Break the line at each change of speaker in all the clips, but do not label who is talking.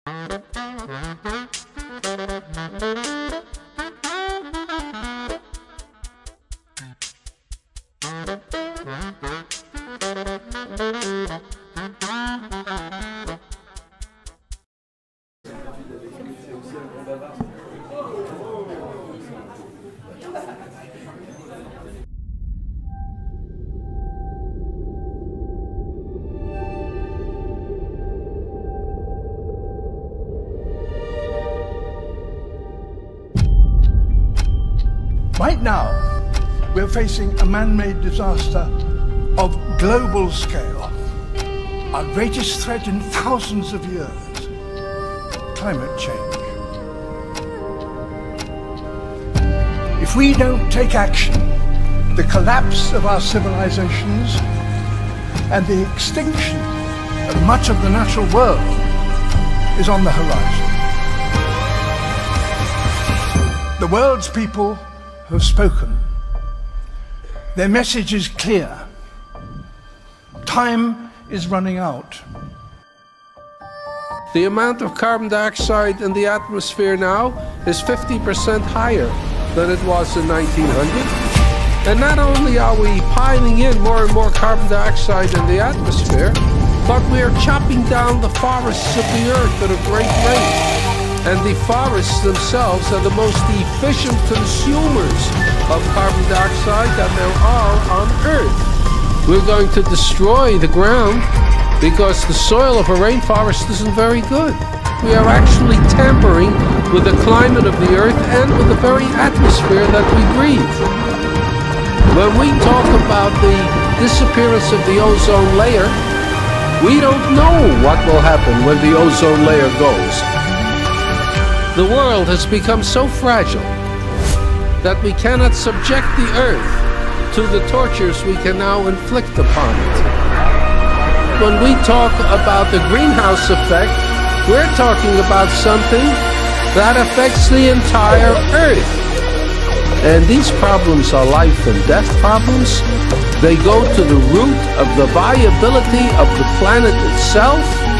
Right now, we're facing a man-made disaster of global scale. Our greatest threat in thousands of years, climate change. If we don't take action, the collapse of our civilizations and the extinction of much of the natural world is on the horizon. The world's people have spoken. Their message is clear. Time is running out.
The amount of carbon dioxide in the atmosphere now is 50% higher than it was in 1900. And not only are we piling in more and more carbon dioxide in the atmosphere, but we are chopping down the forests of the earth at a great rate. And the forests themselves are the most efficient consumers of carbon dioxide that there are on Earth. We're going to destroy the ground because the soil of a rainforest isn't very good. We are actually tampering with the climate of the Earth and with the very atmosphere that we breathe. When we talk about the disappearance of the ozone layer, we don't know what will happen when the ozone layer goes. The world has become so fragile that we cannot subject the Earth to the tortures we can now inflict upon it. When we talk about the greenhouse effect, we're talking about something that affects the entire Earth. And these problems are life and death problems. They go to the root of the viability of the planet itself.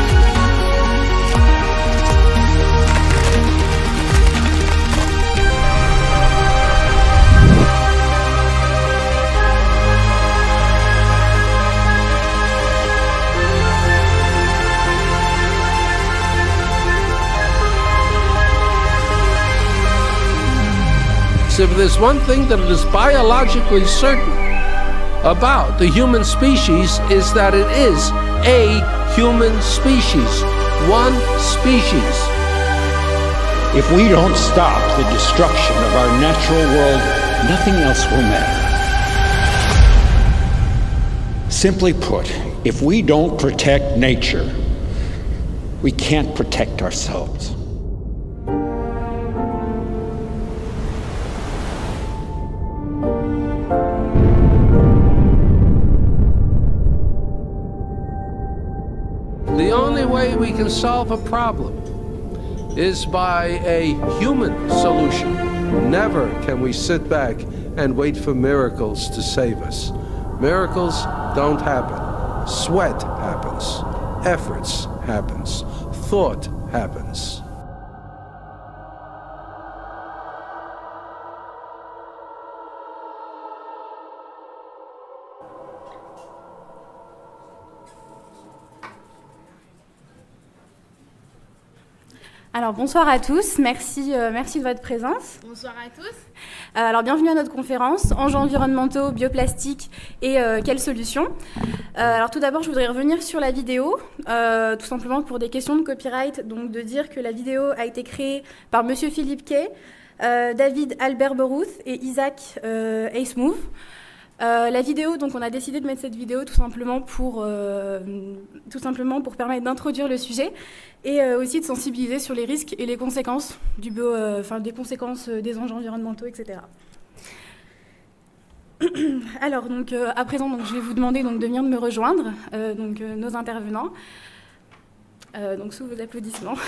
If there's one thing that is biologically certain about the human species is that it is a human species, one species.
If we don't stop the destruction of our natural world, nothing else will matter. Simply put, if we don't protect nature, we can't protect ourselves.
The only way we can solve a problem is by a human solution. Never can we sit back and wait for miracles to save us. Miracles don't happen. Sweat happens. Efforts happens. Thought happens.
Alors bonsoir à tous, merci de votre présence.
Bonsoir à tous.
Alors bienvenue à notre conférence Enjeux environnementaux, bioplastiques et quelles solutions. Alors tout d'abord je voudrais revenir sur la vidéo, tout simplement pour des questions de copyright, donc de dire que la vidéo a été créée par Monsieur Philippe Kay, David Albert Beruth et Isaac Ace-Move. La vidéo, donc on a décidé de mettre cette vidéo tout simplement pour permettre d'introduire le sujet et aussi de sensibiliser sur les risques et les conséquences des conséquences des enjeux environnementaux, etc. Alors donc à présent, donc, je vais vous demander donc, de venir me rejoindre, nos intervenants. Donc sous vos applaudissements.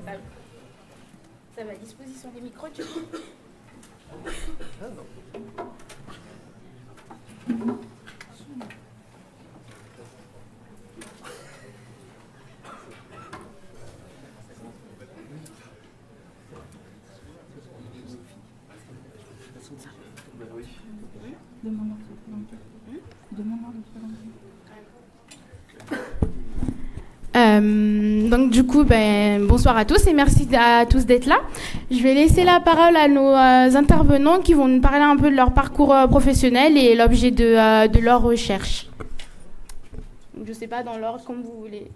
Ça va à disposition des micros, tu
Donc du coup, bonsoir à tous et merci à tous d'être là. Je vais laisser la parole à nos intervenants qui vont nous parler un peu de leur parcours professionnel et l'objet de leur recherche. Donc, je ne sais pas dans l'ordre comme vous voulez.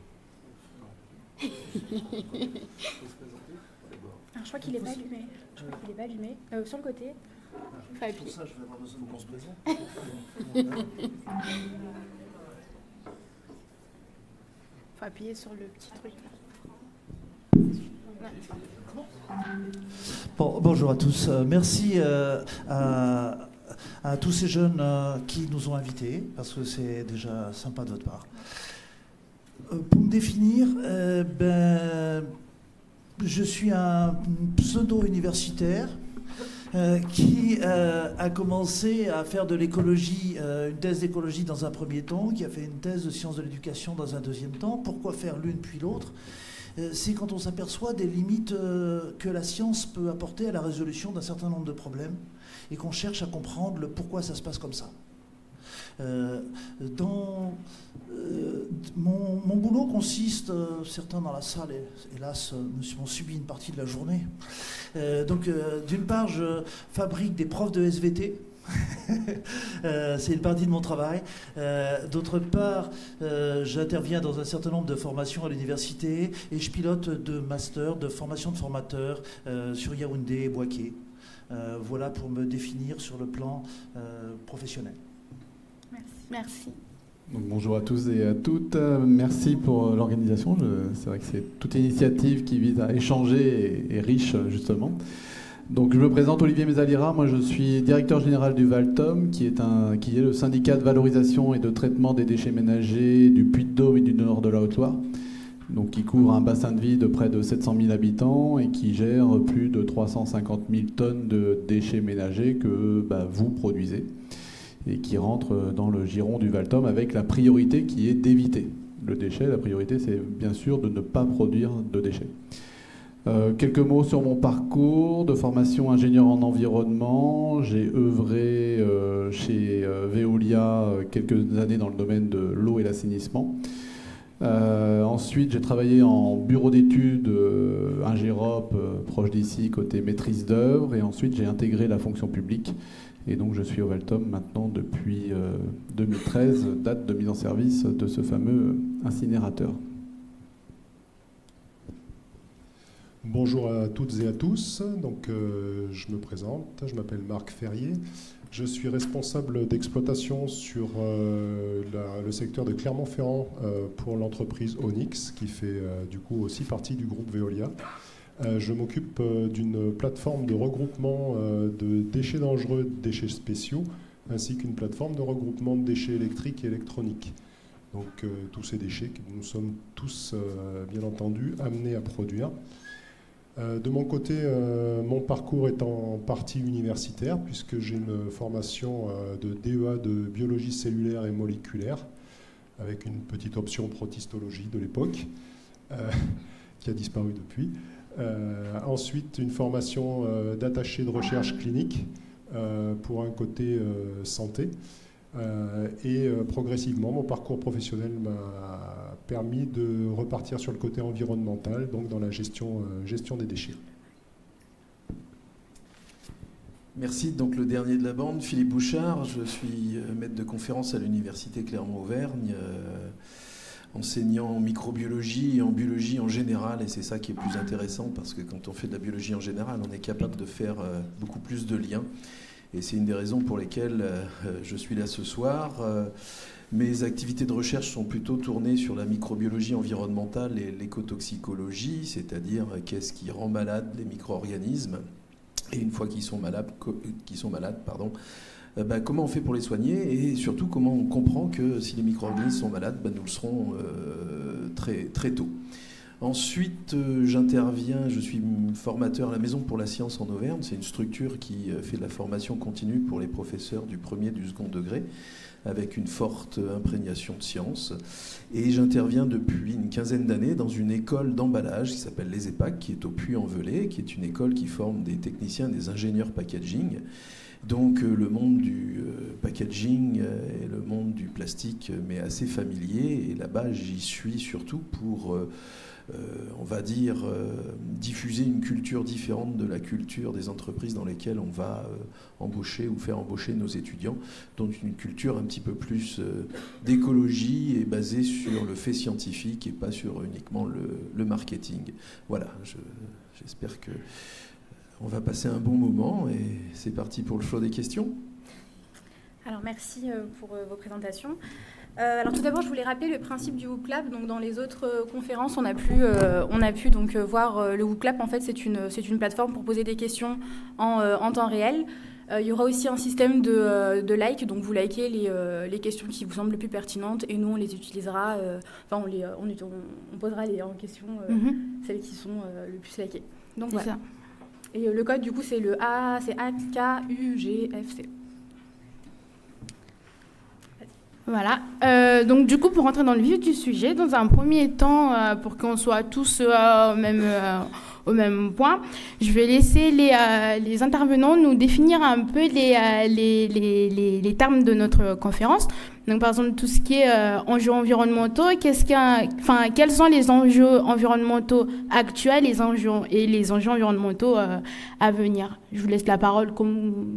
Alors, je crois qu'il n'est pas allumé. Sur le côté.
Faut appuyer.
Pour ça, je vais avoir besoin qu'on se présente.
Faut appuyer sur le petit truc là.
Bon, bonjour à tous. Merci à tous ces jeunes qui nous ont invités, parce que c'est déjà sympa de votre part. Pour me définir, je suis un pseudo-universitaire qui a commencé à faire de l'écologie, une thèse d'écologie dans un premier temps, qui a fait une thèse de sciences de l'éducation dans un deuxième temps. Pourquoi faire l'une puis l'autre ? C'est quand on s'aperçoit des limites que la science peut apporter à la résolution d'un certain nombre de problèmes et qu'on cherche à comprendre le pourquoi ça se passe comme ça. Mon boulot consiste, certains dans la salle, hélas, m'ont subi une partie de la journée. D'une part, je fabrique des profs de SVT. C'est une partie de mon travail. D'autre part, j'interviens dans un certain nombre de formations à l'université et je pilote de masters, de formation de formateurs sur Yaoundé et Bouaké. Voilà pour me définir sur le plan professionnel.
Merci.
Donc, bonjour à tous et à toutes. Merci pour l'organisation. C'est vrai que c'est toute initiative qui vise à échanger et riche, justement. Donc, je me présente Olivier Mesalira. Moi, je suis directeur général du Valtom, qui est le syndicat de valorisation et de traitement des déchets ménagers du Puy-de-Dôme et du nord de la Haute-Loire. Donc, qui couvre un bassin de vie de près de 700 000 habitants et qui gère plus de 350 000 tonnes de déchets ménagers que vous produisez, et qui rentre dans le giron du Valtom avec la priorité qui est d'éviter le déchet. La priorité, c'est bien sûr de ne pas produire de déchets. Quelques mots sur mon parcours de formation ingénieur en environnement. J'ai œuvré chez Veolia quelques années dans le domaine de l'eau et l'assainissement. Ensuite, j'ai travaillé en bureau d'études Ingérop, proche d'ici, côté maîtrise d'œuvre. Et ensuite, j'ai intégré la fonction publique. Et donc, je suis au Valtom maintenant depuis 2013, date de mise en service de ce fameux incinérateur.
Bonjour à toutes et à tous. Donc, je me présente, je m'appelle Marc Ferrier. Je suis responsable d'exploitation sur le secteur de Clermont-Ferrand pour l'entreprise Onyx, qui fait du coup aussi partie du groupe Veolia. Je m'occupe d'une plateforme de regroupement de déchets dangereux, déchets spéciaux, ainsi qu'une plateforme de regroupement de déchets électriques et électroniques. Donc tous ces déchets que nous sommes tous, bien entendu, amenés à produire. De mon côté, mon parcours est en partie universitaire, puisque j'ai une formation de DEA de biologie cellulaire et moléculaire, avec une petite option protistologie de l'époque, qui a disparu depuis. Ensuite, une formation d'attaché de recherche clinique pour un côté santé. Et progressivement, mon parcours professionnel m'a permis de repartir sur le côté environnemental, donc dans la gestion des déchets.
Merci. Donc le dernier de la bande, Philippe Bouchard. Je suis maître de conférence à l'Université Clermont-Auvergne, enseignant en microbiologie et en biologie en général. Et c'est ça qui est plus intéressant, parce que quand on fait de la biologie en général, on est capable de faire beaucoup plus de liens. Et c'est une des raisons pour lesquelles je suis là ce soir. Mes activités de recherche sont plutôt tournées sur la microbiologie environnementale et l'écotoxicologie, c'est-à-dire qu'est-ce qui rend malade les micro-organismes. Et une fois qu'ils sont malades, comment on fait pour les soigner, et surtout comment on comprend que si les micro-organismes sont malades, nous le serons très, très tôt. Ensuite, j'interviens, je suis formateur à la Maison pour la Science en Auvergne. C'est une structure qui fait de la formation continue pour les professeurs du premier et du second degré, avec une forte imprégnation de sciences. Et j'interviens depuis une quinzaine d'années dans une école d'emballage qui s'appelle les EPAC, qui est au Puy-en-Velay, qui est une école qui forme des techniciens, des ingénieurs packaging. Donc le monde du packaging et le monde du plastique m'est assez familier. Et là-bas, j'y suis surtout pour... on va dire, diffuser une culture différente de la culture des entreprises dans lesquelles on va embaucher ou faire embaucher nos étudiants, donc une culture un petit peu plus d'écologie et basée sur le fait scientifique et pas sur uniquement le marketing. Voilà, j'espère que on va passer un bon moment et c'est parti pour le choix des questions.
Alors merci pour vos présentations. Alors tout d'abord, je voulais rappeler le principe du WUCLAP. Donc dans les autres conférences, on a pu donc voir le WUCLAP. En fait, c'est une plateforme pour poser des questions en temps réel. Il y aura aussi un système de like, donc vous likez les questions qui vous semblent les plus pertinentes et nous on les utilisera. Enfin, on posera en question celles qui sont le plus likées. Donc voilà. Ça. Et le code du coup c'est le AKUGFC.
Voilà, donc du coup pour rentrer dans le vif du sujet, dans un premier temps, pour qu'on soit tous au même point, je vais laisser les intervenants nous définir un peu les termes de notre conférence. Donc par exemple tout ce qui est enjeux environnementaux, quels sont les enjeux environnementaux actuels, les enjeux environnementaux à venir. Je vous laisse la parole comme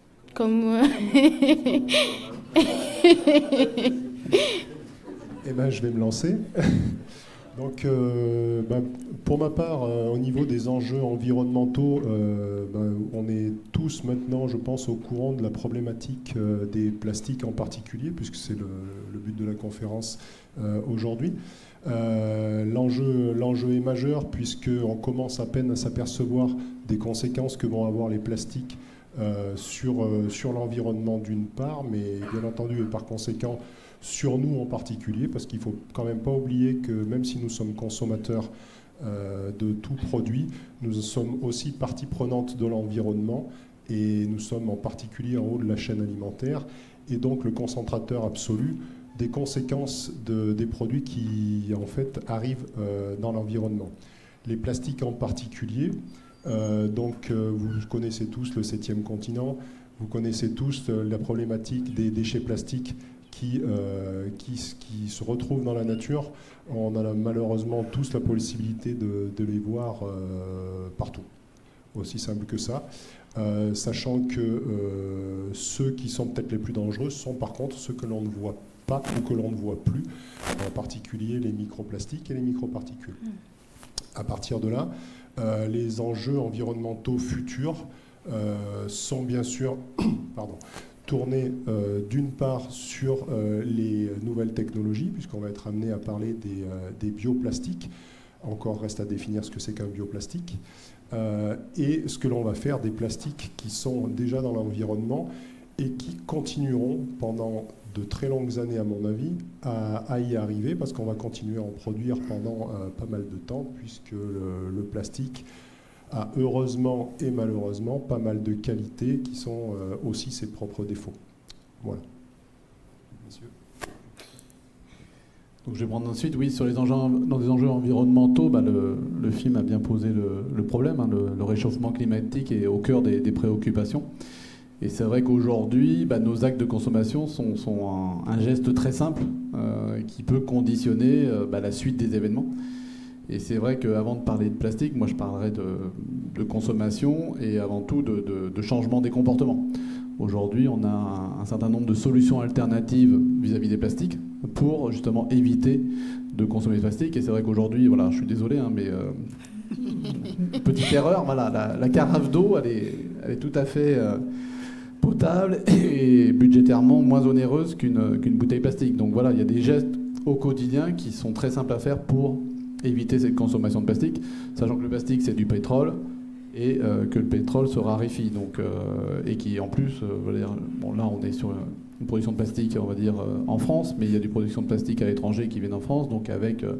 Eh ben, je vais me lancer. Donc, pour ma part, au niveau des enjeux environnementaux, on est tous maintenant, je pense, au courant de la problématique des plastiques en particulier, puisque c'est le but de la conférence aujourd'hui. L'enjeu est majeur, puisqu'on commence à peine à s'apercevoir des conséquences que vont avoir les plastiques sur l'environnement d'une part, mais bien entendu et par conséquent sur nous en particulier, parce qu'il ne faut quand même pas oublier que même si nous sommes consommateurs de tout produit, nous sommes aussi partie prenante de l'environnement et nous sommes en particulier en haut de la chaîne alimentaire et donc le concentrateur absolu des conséquences des produits qui en fait arrivent dans l'environnement. Les plastiques en particulier, vous connaissez tous le 7e continent, vous connaissez tous la problématique des déchets plastiques qui se retrouvent dans la nature. On a malheureusement tous la possibilité de les voir partout. Aussi simple que ça. Sachant que ceux qui sont peut-être les plus dangereux sont par contre ceux que l'on ne voit pas ou que l'on ne voit plus, en particulier les microplastiques et les microparticules. À partir de là, les enjeux environnementaux futurs sont bien sûr tournés d'une part sur les nouvelles technologies, puisqu'on va être amené à parler des bioplastiques. Encore reste à définir ce que c'est qu'un bioplastique. Et ce que l'on va faire des plastiques qui sont déjà dans l'environnement et qui continueront pendant de très longues années, à mon avis, à y arriver, parce qu'on va continuer à en produire pendant pas mal de temps, puisque le plastique a heureusement et malheureusement pas mal de qualités qui sont aussi ses propres défauts. Voilà. Monsieur.
Donc je vais prendre ensuite, oui, sur les enjeux, dans des enjeux environnementaux, le film a bien posé le problème, hein, le réchauffement climatique est au cœur des préoccupations. Et c'est vrai qu'aujourd'hui, nos actes de consommation sont un geste très simple qui peut conditionner la suite des événements. Et c'est vrai qu'avant de parler de plastique, moi je parlerais de consommation et avant tout de changement des comportements. Aujourd'hui, on a un certain nombre de solutions alternatives vis-à-vis des plastiques pour justement éviter de consommer du plastique. Et c'est vrai qu'aujourd'hui, voilà, je suis désolé, hein, mais petite erreur, voilà, la carafe d'eau, elle est tout à fait potable et budgétairement moins onéreuse qu'une bouteille plastique. Donc voilà, il y a des gestes au quotidien qui sont très simples à faire pour éviter cette consommation de plastique, sachant que le plastique c'est du pétrole et que le pétrole se raréfie, donc, et qui en plus, là on est sur une production de plastique, on va dire, en France, mais il y a du production de plastique à l'étranger qui vient en France, donc avec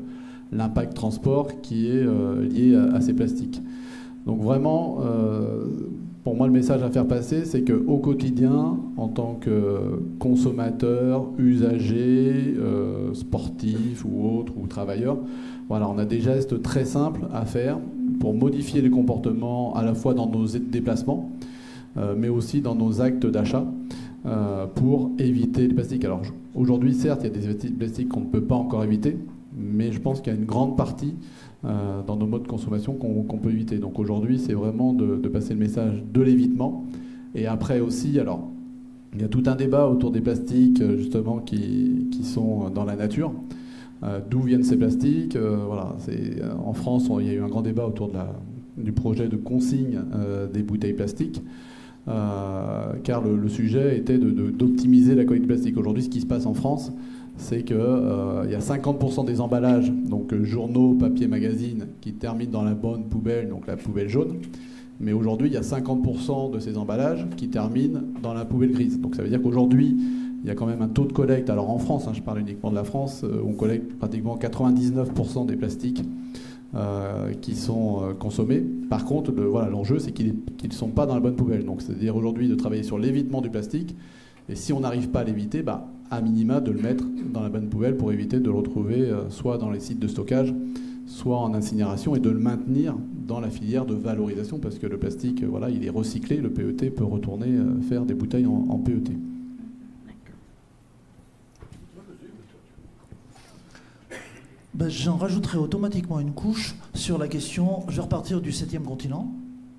l'impact transport qui est lié à ces plastiques. Donc vraiment, pour moi, le message à faire passer, c'est qu'au quotidien, en tant que consommateur, usager, sportif ou autre, ou travailleur, voilà, on a des gestes très simples à faire pour modifier les comportements à la fois dans nos déplacements, mais aussi dans nos actes d'achat, pour éviter les plastiques. Alors aujourd'hui, certes, il y a des plastiques qu'on ne peut pas encore éviter, mais je pense qu'il y a une grande partie dans nos modes de consommation qu'on peut éviter. Donc aujourd'hui, c'est vraiment de passer le message de l'évitement. Et après aussi, alors, il y a tout un débat autour des plastiques, justement, qui sont dans la nature. D'où viennent ces plastiques? Voilà, en France, il y a eu un grand débat autour du projet de consigne des bouteilles plastiques. Car le sujet était d'optimiser la collecte plastique. Aujourd'hui, ce qui se passe en France, c'est qu'il y a 50% des emballages, donc journaux, papier, magazines, qui terminent dans la bonne poubelle, donc la poubelle jaune. Mais aujourd'hui, il y a 50% de ces emballages qui terminent dans la poubelle grise. Donc ça veut dire qu'aujourd'hui, il y a quand même un taux de collecte. Alors en France, je parle uniquement de la France, on collecte pratiquement 99% des plastiques qui sont consommés. Par contre, l'enjeu, c'est qu'ils ne sont pas dans la bonne poubelle. Donc c'est-à-dire aujourd'hui de travailler sur l'évitement du plastique. Et si on n'arrive pas à l'éviter, à minima de le mettre dans la bonne poubelle pour éviter de le retrouver soit dans les sites de stockage, soit en incinération, et de le maintenir dans la filière de valorisation, parce que le plastique, il est recyclé, le PET peut retourner faire des bouteilles en PET.
J'en rajouterai automatiquement une couche sur la question, je vais repartir du 7e continent.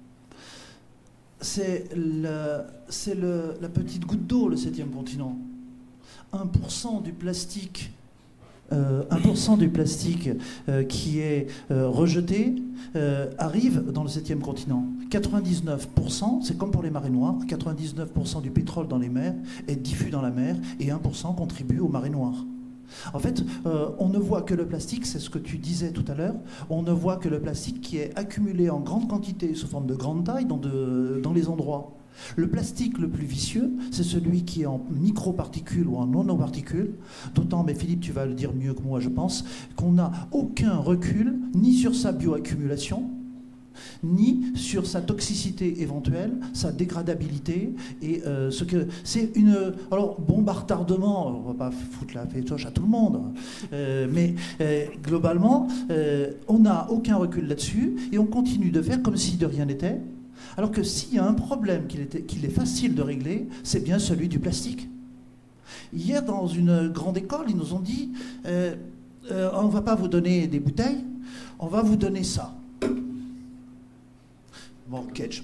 C'est la petite goutte d'eau, le 7e continent. 1% du plastique, 1% du plastique qui est rejeté arrive dans le 7e continent. 99%, c'est comme pour les marées noires, 99% du pétrole dans les mers est diffus dans la mer et 1% contribue aux marées noires. En fait, on ne voit que le plastique, c'est ce que tu disais tout à l'heure, on ne voit que le plastique qui est accumulé en grande quantité sous forme de grande taille dans les endroits. Le plastique le plus vicieux, c'est celui qui est en microparticules ou en nanoparticules, d'autant, mais Philippe, tu vas le dire mieux que moi, je pense, qu'on n'a aucun recul ni sur sa bioaccumulation, ni sur sa toxicité éventuelle, sa dégradabilité, et ce que c'est une... Alors, bombardement, on va pas foutre la fétoche à tout le monde, mais globalement, on n'a aucun recul là-dessus, et on continue de faire comme si de rien n'était, alors que s'il y a un problème qu'il est facile de régler, c'est bien celui du plastique. Hier, dans une grande école, ils nous ont dit, on ne va pas vous donner des bouteilles, on va vous donner ça. Bon, ketchup.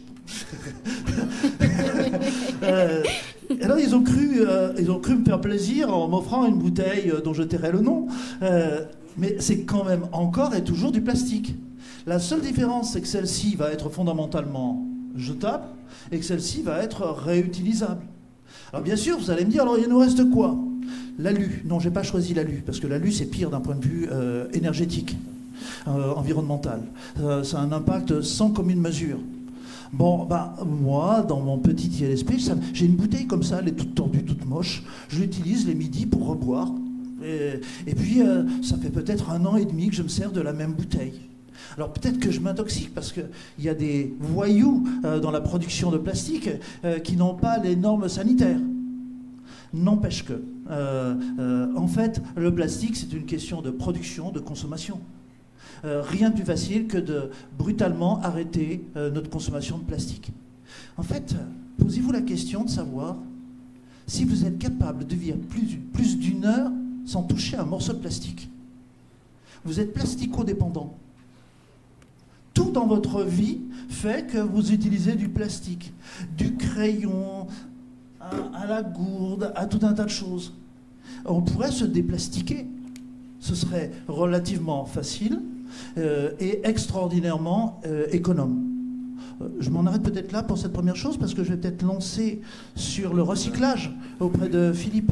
Alors ils ont cru me faire plaisir en m'offrant une bouteille dont je tairai le nom. Mais c'est quand même encore et toujours du plastique. La seule différence, c'est que celle-ci va être fondamentalement jetable et que celle-ci va être réutilisable. Alors bien sûr, vous allez me dire, alors il nous reste quoi? L'alu. Non, j'ai pas choisi l'alu, parce que l'alu c'est pire d'un point de vue énergétique, environnemental. Ça a un impact sans commune mesure. Bon, moi, dans mon petit ILSP, j'ai une bouteille comme ça, elle est toute tordue, toute moche. Je l'utilise les midis pour reboire. Et puis, ça fait peut-être 1 an et demi que je me sers de la même bouteille. Alors peut-être que je m'intoxique parce qu'il y a des voyous dans la production de plastique qui n'ont pas les normes sanitaires. N'empêche que, en fait, le plastique, c'est une question de production, de consommation. Rien de plus facile que de brutalement arrêter notre consommation de plastique. En fait, posez-vous la question de savoir si vous êtes capable de vivre plus d'1 heure sans toucher un morceau de plastique. Vous êtes plastico-dépendant. Tout dans votre vie fait que vous utilisez du plastique, du crayon, à la gourde, à tout un tas de choses. On pourrait se déplastiquer. Ce serait relativement facile et extraordinairement économe. Je m'en arrête peut-être là pour cette première chose, parce que je vais peut-être lancer sur le recyclage auprès de Philippe.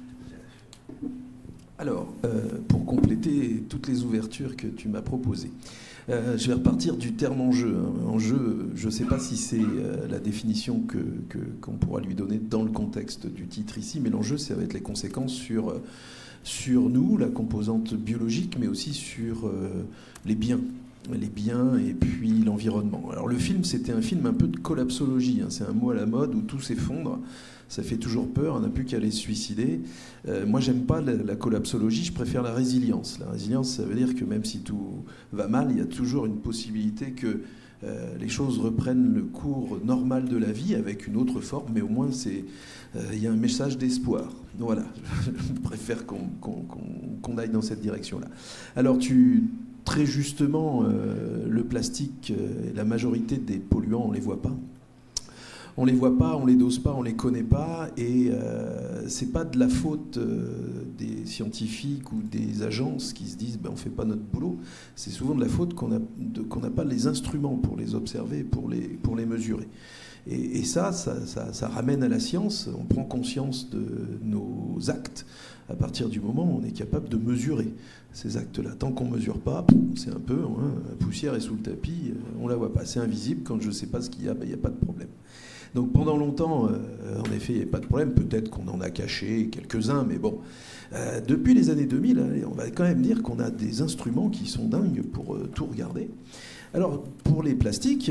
Alors, pour compléter toutes les ouvertures que tu m'as proposées, je vais repartir du terme enjeu. Enjeu, je ne sais pas si c'est la définition qu'on pourra lui donner dans le contexte du titre ici, mais l'enjeu, ça va être les conséquences sur sur nous, la composante biologique, mais aussi sur les biens et puis l'environnement. Alors le film, c'était un film un peu de collapsologie, hein. C'est un mot à la mode où tout s'effondre, ça fait toujours peur, on n'a plus qu'à aller se suicider. Moi, j'aime pas la collapsologie, je préfère la résilience. La résilience, ça veut dire que même si tout va mal, il y a toujours une possibilité que les choses reprennent le cours normal de la vie avec une autre forme, mais au moins il y a un message d'espoir. Voilà, je préfère qu'on aille dans cette direction-là. Alors très justement, le plastique, la majorité des polluants, on ne les voit pas. On les voit pas, on les dose pas, on les connaît pas, et c'est pas de la faute des scientifiques ou des agences qui se disent on fait pas notre boulot. C'est souvent de la faute qu'on n'a pas les instruments pour les observer, pour les mesurer. Et ça ramène à la science. On prend conscience de nos actes à partir du moment où on est capable de mesurer ces actes-là. Tant qu'on ne mesure pas, c'est un peu la poussière est sous le tapis, on la voit pas. C'est invisible. Quand je ne sais pas ce qu'il y a, il n'y a pas de problème. Donc pendant longtemps, en effet, il n'y a pas de problème. Peut-être qu'on en a caché quelques-uns, mais bon. Depuis les années 2000, on va quand même dire qu'on a des instruments qui sont dingues pour tout regarder. Alors, pour les plastiques,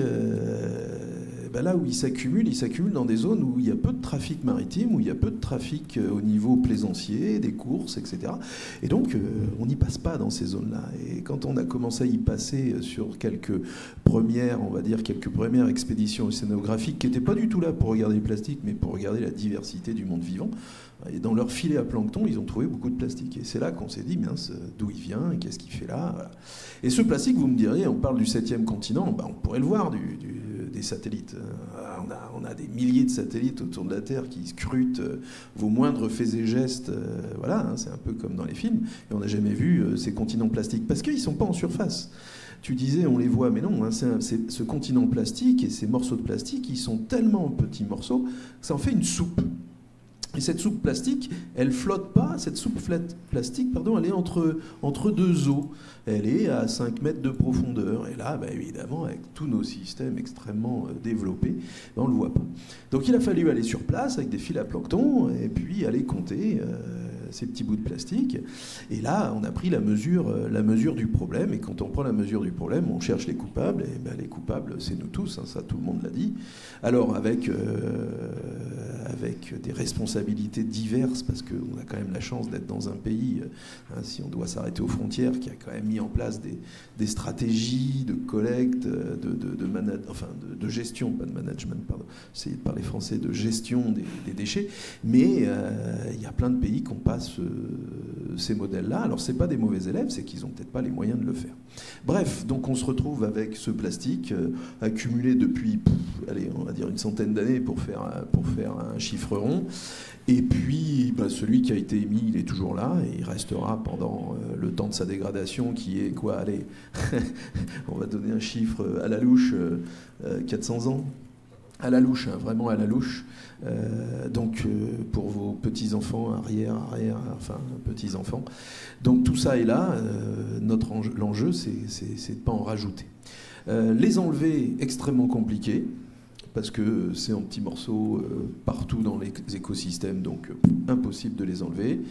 là où ils s'accumulent dans des zones où il y a peu de trafic maritime, où il y a peu de trafic au niveau plaisancier, des courses, etc. Et donc, on n'y passe pas dans ces zones-là. Et quand on a commencé à y passer sur quelques premières expéditions océanographiques, qui n'étaient pas du tout là pour regarder le plastique, mais pour regarder la diversité du monde vivant, et dans leur filet à plancton, ils ont trouvé beaucoup de plastique. Et c'est là qu'on s'est dit, mince, d'où il vient, qu'est-ce qu'il fait là, voilà. Et ce plastique, vous me direz, on parle du 7e continent, on pourrait le voir des satellites. On a des milliers de satellites autour de la Terre qui scrutent vos moindres faits et gestes. Voilà, c'est un peu comme dans les films. Et on n'a jamais vu ces continents plastiques, parce qu'ils ne sont pas en surface. Tu disais, on les voit, mais non, ce continent plastique et ces morceaux de plastique, ils sont tellement petits morceaux que ça en fait une soupe. Et cette soupe plastique, elle flotte pas. Cette soupe plastique, elle est entre deux eaux. Elle est à 5 mètres de profondeur. Et là, évidemment, avec tous nos systèmes extrêmement développés, on ne le voit pas. Donc il a fallu aller sur place avec des fils à plancton et puis aller compter ces petits bouts de plastique. Et là, on a pris la mesure du problème. Et quand on prend la mesure du problème, on cherche les coupables. Et les coupables, c'est nous tous. Ça, tout le monde l'a dit. Alors, avec des responsabilités diverses, parce qu'on a quand même la chance d'être dans un pays, si on doit s'arrêter aux frontières, qui a quand même mis en place des stratégies de collecte, de gestion, pas de management, pardon, c'est de parler français, de gestion des déchets, mais il y a plein de pays qui n'ont pas ces modèles-là. Alors, ce n'est pas des mauvais élèves, c'est qu'ils n'ont peut-être pas les moyens de le faire. Bref, donc on se retrouve avec ce plastique accumulé depuis, on va dire une centaine d'années pour faire un chiffre rond. Et puis, celui qui a été émis, il est toujours là, et il restera pendant le temps de sa dégradation, qui est quoi? Allez, on va donner un chiffre à la louche, 400 ans. À la louche, vraiment à la louche. Donc, pour vos petits-enfants, petits-enfants. Donc, tout ça est là. L'enjeu, c'est de ne pas en rajouter. Les enlever, extrêmement compliqué, parce que c'est en petits morceaux partout dans les écosystèmes, donc impossible de les enlever.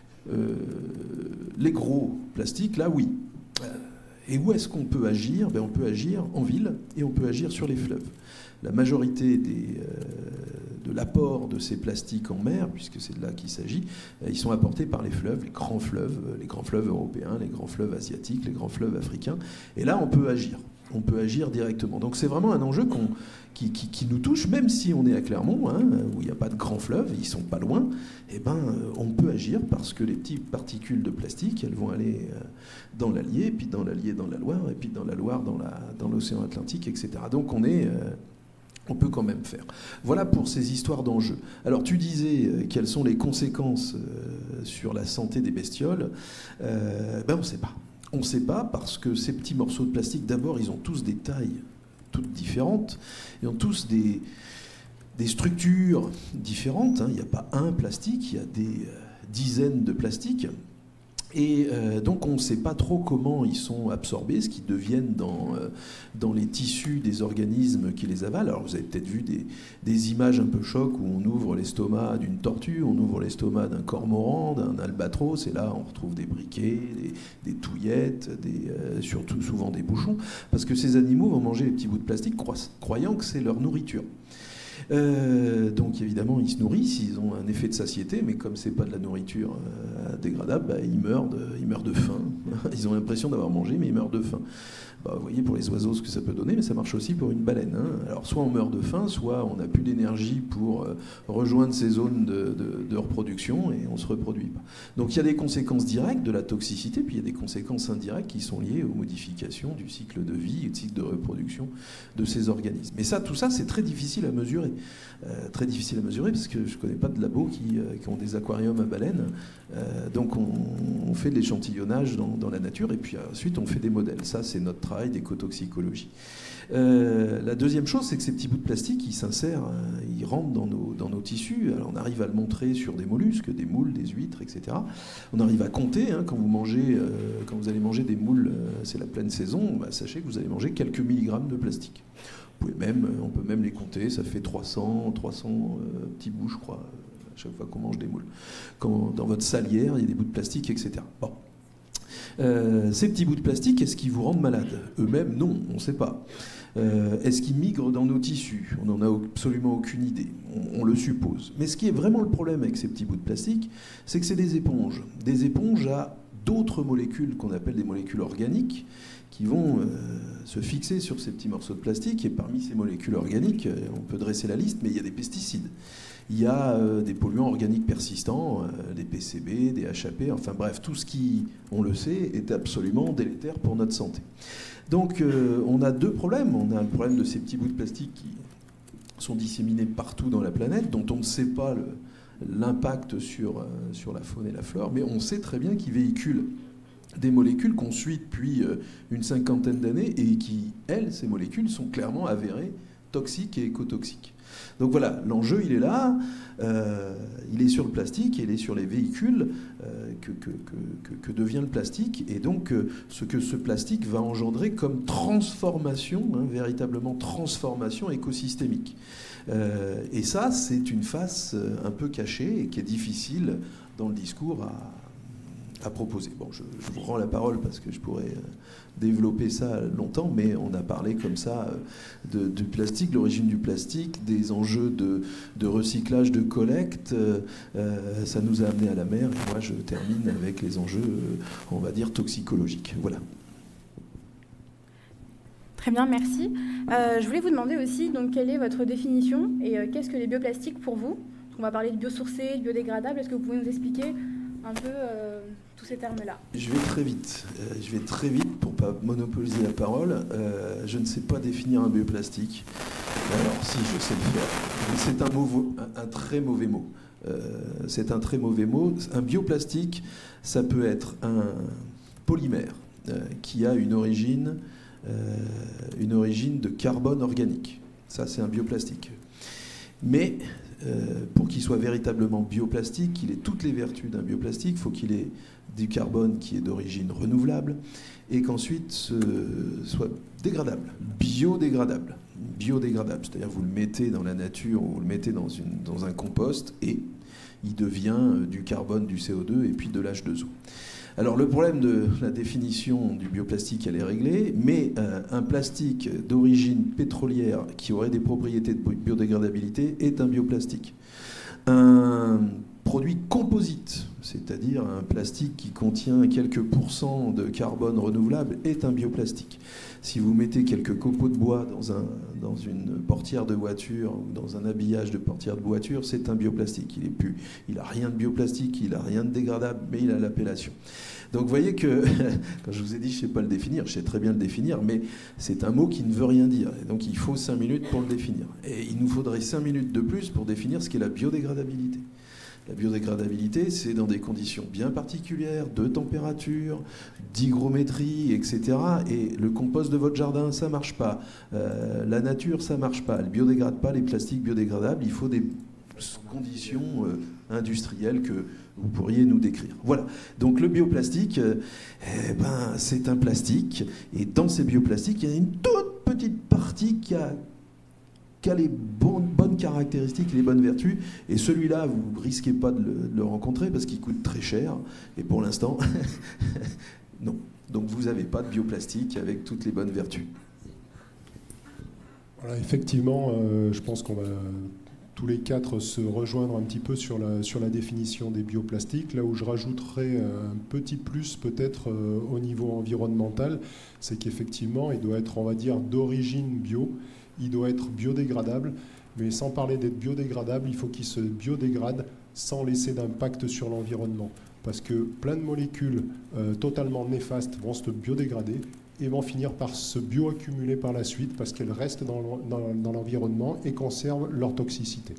Les gros plastiques, là, oui. Et où est-ce qu'on peut agir? On peut agir en ville et on peut agir sur les fleuves. La majorité de l'apport de ces plastiques en mer, puisque c'est de là qu'il s'agit, ils sont apportés par les fleuves, les grands fleuves européens, les grands fleuves asiatiques, les grands fleuves africains. Et là, on peut agir. On peut agir directement. Donc c'est vraiment un enjeu qui nous touche, même si on est à Clermont, où il n'y a pas de grands fleuves, ils ne sont pas loin, on peut agir parce que les petites particules de plastique, elles vont aller dans l'Allier, puis dans l'Allier dans la Loire, et puis dans la Loire dans l'océan Atlantique, etc. Donc on peut quand même faire. Voilà pour ces histoires d'enjeux. Alors tu disais quelles sont les conséquences sur la santé des bestioles. On ne sait pas. On ne sait pas parce que ces petits morceaux de plastique, d'abord, ils ont tous des tailles toutes différentes. Ils ont tous des structures différentes. Il n'y a pas un plastique, il y a des dizaines de plastiques. Et donc on ne sait pas trop comment ils sont absorbés, ce qu'ils deviennent dans les tissus des organismes qui les avalent. Alors vous avez peut-être vu des images un peu choc où on ouvre l'estomac d'une tortue, on ouvre l'estomac d'un cormoran, d'un albatros, et là on retrouve des briquets, des touillettes, surtout souvent des bouchons, parce que ces animaux vont manger les petits bouts de plastique croyant que c'est leur nourriture. Donc évidemment ils se nourrissent, ils ont un effet de satiété, mais comme c'est pas de la nourriture dégradable, bah, ils meurent de faim. Ils ont l'impression d'avoir mangé, mais ils meurent de faim. Bah, vous voyez pour les oiseaux ce que ça peut donner, mais ça marche aussi pour une baleine. Hein. Alors soit on meurt de faim, soit on n'a plus d'énergie pour rejoindre ces zones de reproduction et on se reproduit pas. Donc il y a des conséquences directes de la toxicité, puis il y a des conséquences indirectes qui sont liées aux modifications du cycle de vie et du cycle de reproduction de ces organismes. Et ça, tout ça, c'est très difficile à mesurer. Très difficile à mesurer parce que je ne connais pas de labos qui ont des aquariums à baleines. Donc on fait de l'échantillonnage dans la nature et puis ensuite on fait des modèles. Ça, c'est notre travail d'écotoxicologie. La deuxième chose, c'est que ces petits bouts de plastique, ils s'insèrent, ils rentrent dans nos tissus. Alors on arrive à le montrer sur des mollusques, des moules, des huîtres, etc. On arrive à compter, hein, quand vous allez manger des moules, c'est la pleine saison, bah, sachez que vous allez manger quelques milligrammes de plastique. On peut même les compter, ça fait 300 petits bouts, je crois, à chaque fois qu'on mange des moules. Dans votre salière, il y a des bouts de plastique, etc. Bon. Ces petits bouts de plastique, est-ce qu'ils vous rendent malade? Eux-mêmes, non, on ne sait pas. Est-ce qu'ils migrent dans nos tissus? On n'en a absolument aucune idée. On le suppose. Mais ce qui est vraiment le problème avec ces petits bouts de plastique, c'est que c'est des éponges. Des éponges à d'autres molécules qu'on appelle des molécules organiques qui vont se fixer sur ces petits morceaux de plastique. Et parmi ces molécules organiques, on peut dresser la liste, mais il y a des pesticides. Il y a des polluants organiques persistants, des PCB, des HAP, enfin bref, tout ce qui, on le sait, est absolument délétère pour notre santé. Donc on a deux problèmes. On a le problème de ces petits bouts de plastique qui sont disséminés partout dans la planète, dont on ne sait pas l'impact sur la faune et la flore, mais on sait très bien qu'ils véhiculent des molécules qu'on suit depuis une cinquantaine d'années et qui, ces molécules, sont clairement avérées toxiques et écotoxiques. Donc voilà, l'enjeu, il est là, il est sur le plastique, il est sur les véhicules que devient le plastique, et donc ce que ce plastique va engendrer comme transformation, hein, véritablement transformation écosystémique. Et ça, c'est une face un peu cachée et qui est difficile dans le discours à proposer. Bon, je vous rends la parole parce que je pourrais développer ça longtemps, mais on a parlé comme ça du plastique, l'origine du plastique, des enjeux de recyclage, de collecte. Ça nous a amené à la mer, et moi je termine avec les enjeux, on va dire, toxicologiques. Voilà.
Très bien, merci. Je voulais vous demander aussi, donc, quelle est votre définition et qu'est-ce que les bioplastiques pour vous? On va parler de biosourcés, de biodégradables. Est-ce que vous pouvez nous expliquer un peu tous ces termes-là? Je vais très vite pour ne pas monopoliser la parole. Je ne sais pas définir un bioplastique. Alors si, je sais le faire. C'est un très mauvais mot. C'est un très mauvais mot. Un bioplastique, ça peut être un polymère qui a une origine de carbone organique. Ça, c'est un bioplastique. Mais pour qu'il soit véritablement bioplastique, qu'il ait toutes les vertus d'un bioplastique, il faut qu'il ait du carbone qui est d'origine renouvelable et qu'ensuite soit dégradable, biodégradable. Biodégradable, c'est-à-dire vous le mettez dans la nature, vous le mettez dans un compost et il devient du carbone, du CO2 et puis de l'H2O. Alors le problème de la définition du bioplastique, elle est réglée, mais un plastique d'origine pétrolière qui aurait des propriétés de biodégradabilité est un bioplastique. Un produit composite, c'est-à-dire un plastique qui contient quelques pourcents de carbone renouvelable, est un bioplastique. Si vous mettez quelques copeaux de bois dans une portière de voiture ou dans un habillage de portière de voiture, c'est un bioplastique. Il n'a rien de bioplastique, il n'a rien de dégradable, mais il a l'appellation. Donc vous voyez que, quand je vous ai dit je ne sais pas le définir, je sais très bien le définir, mais c'est un mot qui ne veut rien dire. Et donc il faut 5 minutes pour le définir. Et il nous faudrait 5 minutes de plus pour définir ce qu'est la biodégradabilité. La biodégradabilité, c'est dans des conditions bien particulières, de température, d'hygrométrie, etc. Et le compost de votre jardin, ça ne marche pas. La nature, ça ne marche pas. Elle ne biodégrade pas les plastiques biodégradables. Il faut des
conditions industrielles que vous pourriez nous décrire. Voilà. Donc le bioplastique, c'est un plastique. Et dans ces bioplastiques, il y a une toute petite partie qui a les bonnes caractéristiques, les bonnes vertus. Et celui-là, vous ne risquez pas de le rencontrer parce qu'il coûte très cher. Et pour l'instant, non. Donc vous n'avez pas de bioplastique avec toutes les bonnes vertus.
Voilà, effectivement, je pense qu'on va tous les quatre se rejoindre un petit peu sur la définition des bioplastiques. Là où je rajouterais un petit plus peut-être au niveau environnemental, c'est qu'effectivement, il doit être, on va dire, d'origine bio. Il doit être biodégradable, mais sans parler d'être biodégradable, il faut qu'il se biodégrade sans laisser d'impact sur l'environnement. Parce que plein de molécules totalement néfastes vont se biodégrader et vont finir par se bioaccumuler par la suite parce qu'elles restent dans l'environnement et conservent leur toxicité.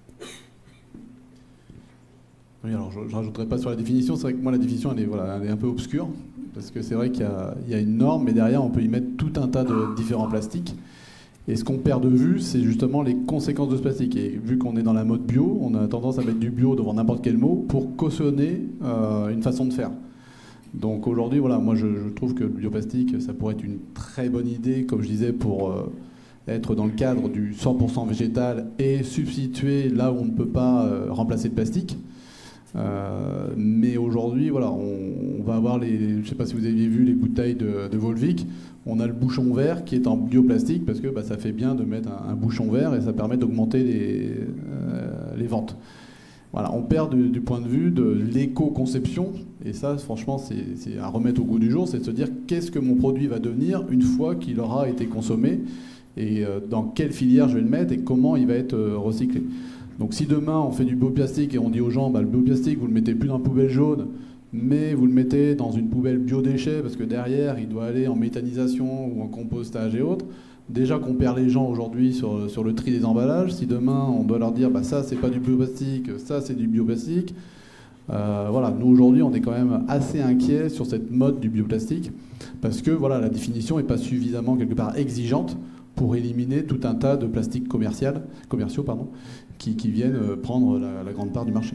Oui, alors je ne rajouterai pas sur la définition. C'est vrai que moi, la définition, elle est un peu obscure. Parce que c'est vrai qu'il y a une norme, mais derrière, on peut y mettre tout un tas de différents plastiques. Et ce qu'on perd de vue, c'est justement les conséquences de ce plastique. Et vu qu'on est dans la mode bio, on a tendance à mettre du bio devant n'importe quel mot pour cautionner une façon de faire. Donc aujourd'hui, voilà, moi je trouve que le bioplastique, ça pourrait être une très bonne idée, comme je disais, pour être dans le cadre du 100% végétal et substituer là où on ne peut pas remplacer le plastique. Mais aujourd'hui, voilà, on va avoir je ne sais pas si vous aviez vu les bouteilles de Volvic. On a le bouchon vert qui est en bioplastique parce que ça fait bien de mettre un bouchon vert et ça permet d'augmenter les ventes. Voilà, on perd du point de vue de l'éco-conception et ça, franchement, c'est à remettre au goût du jour, c'est de se dire qu'est-ce que mon produit va devenir une fois qu'il aura été consommé et dans quelle filière je vais le mettre et comment il va être recyclé. Donc si demain on fait du bioplastique et on dit aux gens le bioplastique vous le mettez plus dans la poubelle jaune mais vous le mettez dans une poubelle biodéchets parce que derrière il doit aller en méthanisation ou en compostage et autres, déjà qu'on perd les gens aujourd'hui sur le tri des emballages. Si demain on doit leur dire ça c'est pas du bioplastique, ça c'est du bioplastique, voilà, nous aujourd'hui on est quand même assez inquiets sur cette mode du bioplastique parce que voilà, la définition n'est pas suffisamment quelque part exigeante pour éliminer tout un tas de plastiques commerciaux qui viennent prendre la grande part du marché.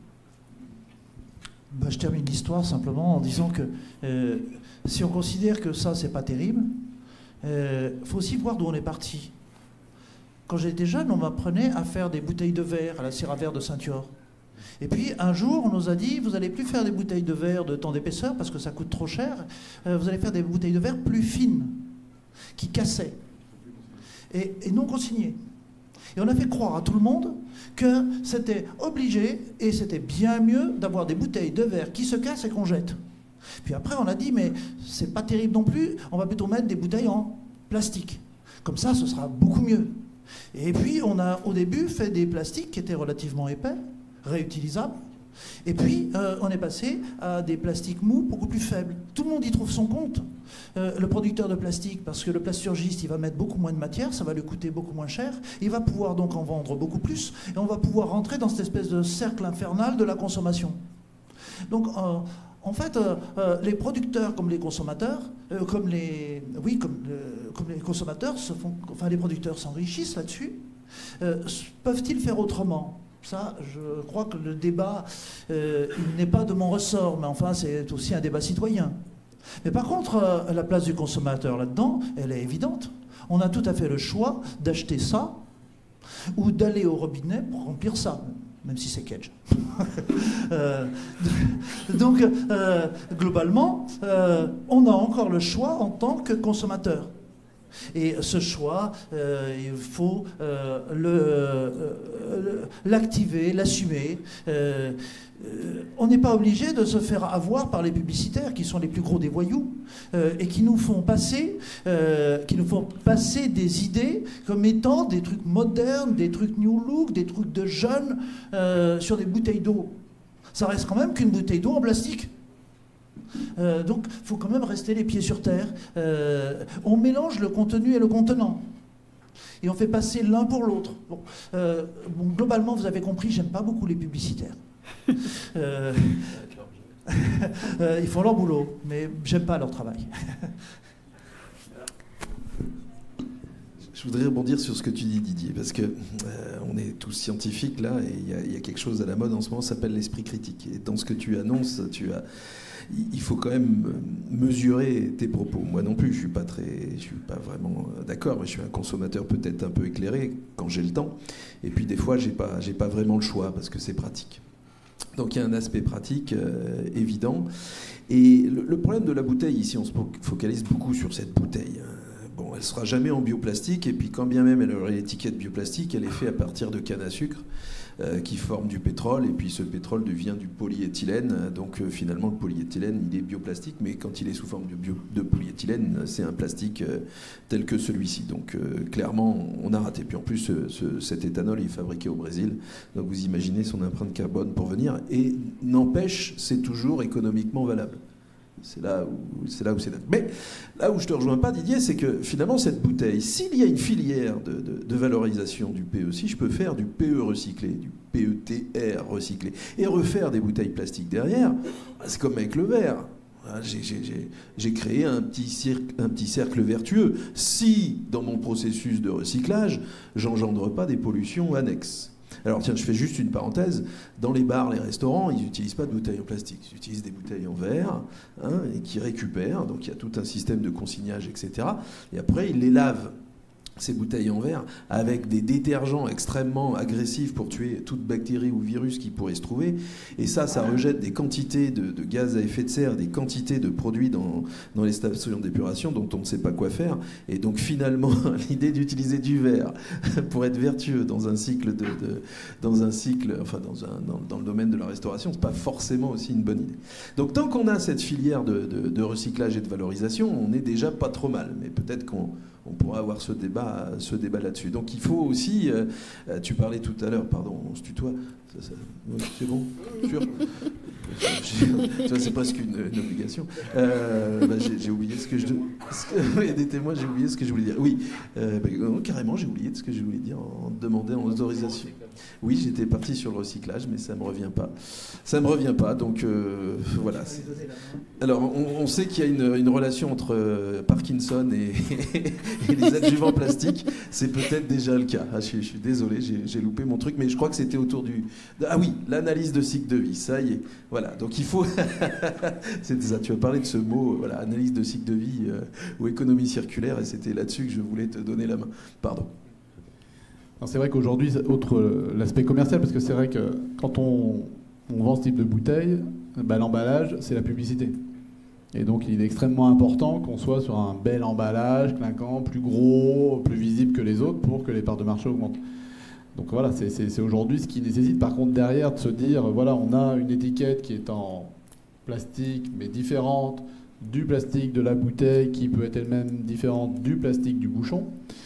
Je termine l'histoire simplement en disant que si on considère que ça, c'est pas terrible, faut aussi voir d'où on est parti. Quand j'étais jeune, on m'apprenait à faire des bouteilles de verre à la Sierra Vert de Saint-Yor. Et puis un jour, on nous a dit, vous n'allez plus faire des bouteilles de verre de tant d'épaisseur parce que ça coûte trop cher, vous allez faire des bouteilles de verre plus fines, qui cassaient, et non consignées. Et on a fait croire à tout le monde que c'était obligé et c'était bien mieux d'avoir des bouteilles de verre qui se cassent et qu'on jette. Puis après, on a dit, mais c'est pas terrible non plus, on va plutôt mettre des bouteilles en plastique. Comme ça, ce sera beaucoup mieux. Et puis, on a au début fait des plastiques qui étaient relativement épais, réutilisables. Et puis, on est passé à des plastiques mous beaucoup plus faibles. Tout le monde y trouve son compte. Le producteur de plastique, parce que le plasturgiste, il va mettre beaucoup moins de matière, ça va lui coûter beaucoup moins cher. Il va pouvoir donc en vendre beaucoup plus. Et on va pouvoir rentrer dans cette espèce de cercle infernal de la consommation. Donc, en fait, les producteurs comme les consommateurs, comme les consommateurs, les producteurs s'enrichissent là-dessus. Peuvent-ils faire autrement ? Ça, je crois que le débat, il n'est pas de mon ressort, mais enfin, c'est aussi un débat citoyen. Mais par contre, la place du consommateur là-dedans, elle est évidente. On a tout à fait le choix d'acheter ça ou d'aller au robinet pour remplir ça, même si c'est Kedge. Donc, globalement, on a encore le choix en tant que consommateur. Et ce choix, il faut l'activer, l'assumer. On n'est pas obligé de se faire avoir par les publicitaires qui sont les plus gros des voyous et qui nous font passer des idées comme étant des trucs modernes, des trucs new look, des trucs de jeunes sur des bouteilles d'eau. Ça reste quand même qu'une bouteille d'eau en plastique. Donc il faut quand même rester les pieds sur terre. On mélange le contenu et le contenant. Et on fait passer l'un pour l'autre. Bon, globalement, vous avez compris, j'aime pas beaucoup les publicitaires. Ils font leur boulot, mais j'aime pas leur travail.
Je voudrais rebondir sur ce que tu dis, Didier, parce que on est tous scientifiques là, et il y a quelque chose à la mode en ce moment, ça s'appelle l'esprit critique. Et dans ce que tu annonces, il faut quand même mesurer tes propos. Moi non plus, je suis pas vraiment d'accord, mais je suis un consommateur peut-être un peu éclairé quand j'ai le temps. Et puis des fois, j'ai pas vraiment le choix parce que c'est pratique. Donc il y a un aspect pratique évident. Et le problème de la bouteille, ici, on se focalise beaucoup sur cette bouteille. Bon, elle ne sera jamais en bioplastique, et puis quand bien même elle aurait l'étiquette bioplastique, elle est faite à partir de canne à sucre qui forme du pétrole, et puis ce pétrole devient du polyéthylène. Donc finalement, le polyéthylène, il est bioplastique, mais quand il est sous forme de polyéthylène, c'est un plastique tel que celui-ci. Donc clairement, on a raté. Puis en plus, cet éthanol est fabriqué au Brésil, donc vous imaginez son empreinte carbone pour venir. Et n'empêche, c'est toujours économiquement valable. C'est là où c'est dingue. Mais là où je te rejoins pas, Didier, c'est que finalement cette bouteille, s'il y a une filière de valorisation du PE, si je peux faire du PE recyclé, du PETR recyclé, et refaire des bouteilles plastiques derrière, c'est comme avec le verre. J'ai créé un petit cercle vertueux. Si dans mon processus de recyclage, j'engendre pas des pollutions annexes. Alors tiens, je fais juste une parenthèse. Dans les bars, les restaurants, ils n'utilisent pas de bouteilles en plastique. Ils utilisent des bouteilles en verre et qui récupèrent. Donc il y a tout un système de consignage, etc. Et après, ils les lavent, ces bouteilles en verre, avec des détergents extrêmement agressifs pour tuer toute bactérie ou virus qui pourrait se trouver. Et ça rejette des quantités de gaz à effet de serre, des quantités de produits dans les stations d'épuration dont on ne sait pas quoi faire. Et donc finalement, l'idée d'utiliser du verre pour être vertueux dans un cycle dans le domaine de la restauration, c'est pas forcément aussi une bonne idée. Donc tant qu'on a cette filière de recyclage et de valorisation, on est déjà pas trop mal. Mais peut-être qu'on pourra avoir ce débat là-dessus. Donc il faut aussi, tu parlais tout à l'heure, pardon, on se tutoie, oui, c'est bon, sûr. C'est presque une obligation. J'ai oublié ce que je... Aidez-moi, j'ai oublié ce que je voulais dire. Oui, carrément, j'ai oublié ce que je voulais dire en demandant en autorisation. Oui, j'étais parti sur le recyclage, mais ça me revient pas. Donc voilà. Alors, on sait qu'il y a une relation entre Parkinson et les adjuvants plastiques. C'est peut-être déjà le cas. Je suis désolé, j'ai loupé mon truc, mais je crois que c'était autour ah oui, l'analyse de cycle de vie. Ça y est. Voilà. Donc il faut. C'était ça. Tu as parlé de ce mot, voilà, analyse de cycle de vie ou économie circulaire, et c'était là-dessus que je voulais te donner la main. Pardon.
C'est vrai qu'aujourd'hui, outre l'aspect commercial, parce que c'est vrai que quand on vend ce type de bouteille, l'emballage, c'est la publicité. Et donc il est extrêmement important qu'on soit sur un bel emballage, clinquant, plus gros, plus visible que les autres, pour que les parts de marché augmentent. Donc voilà, c'est aujourd'hui ce qui nécessite par contre derrière de se dire, voilà, on a une étiquette qui est en plastique, mais différente du plastique de la bouteille, qui peut être elle-même différente du plastique du bouchon.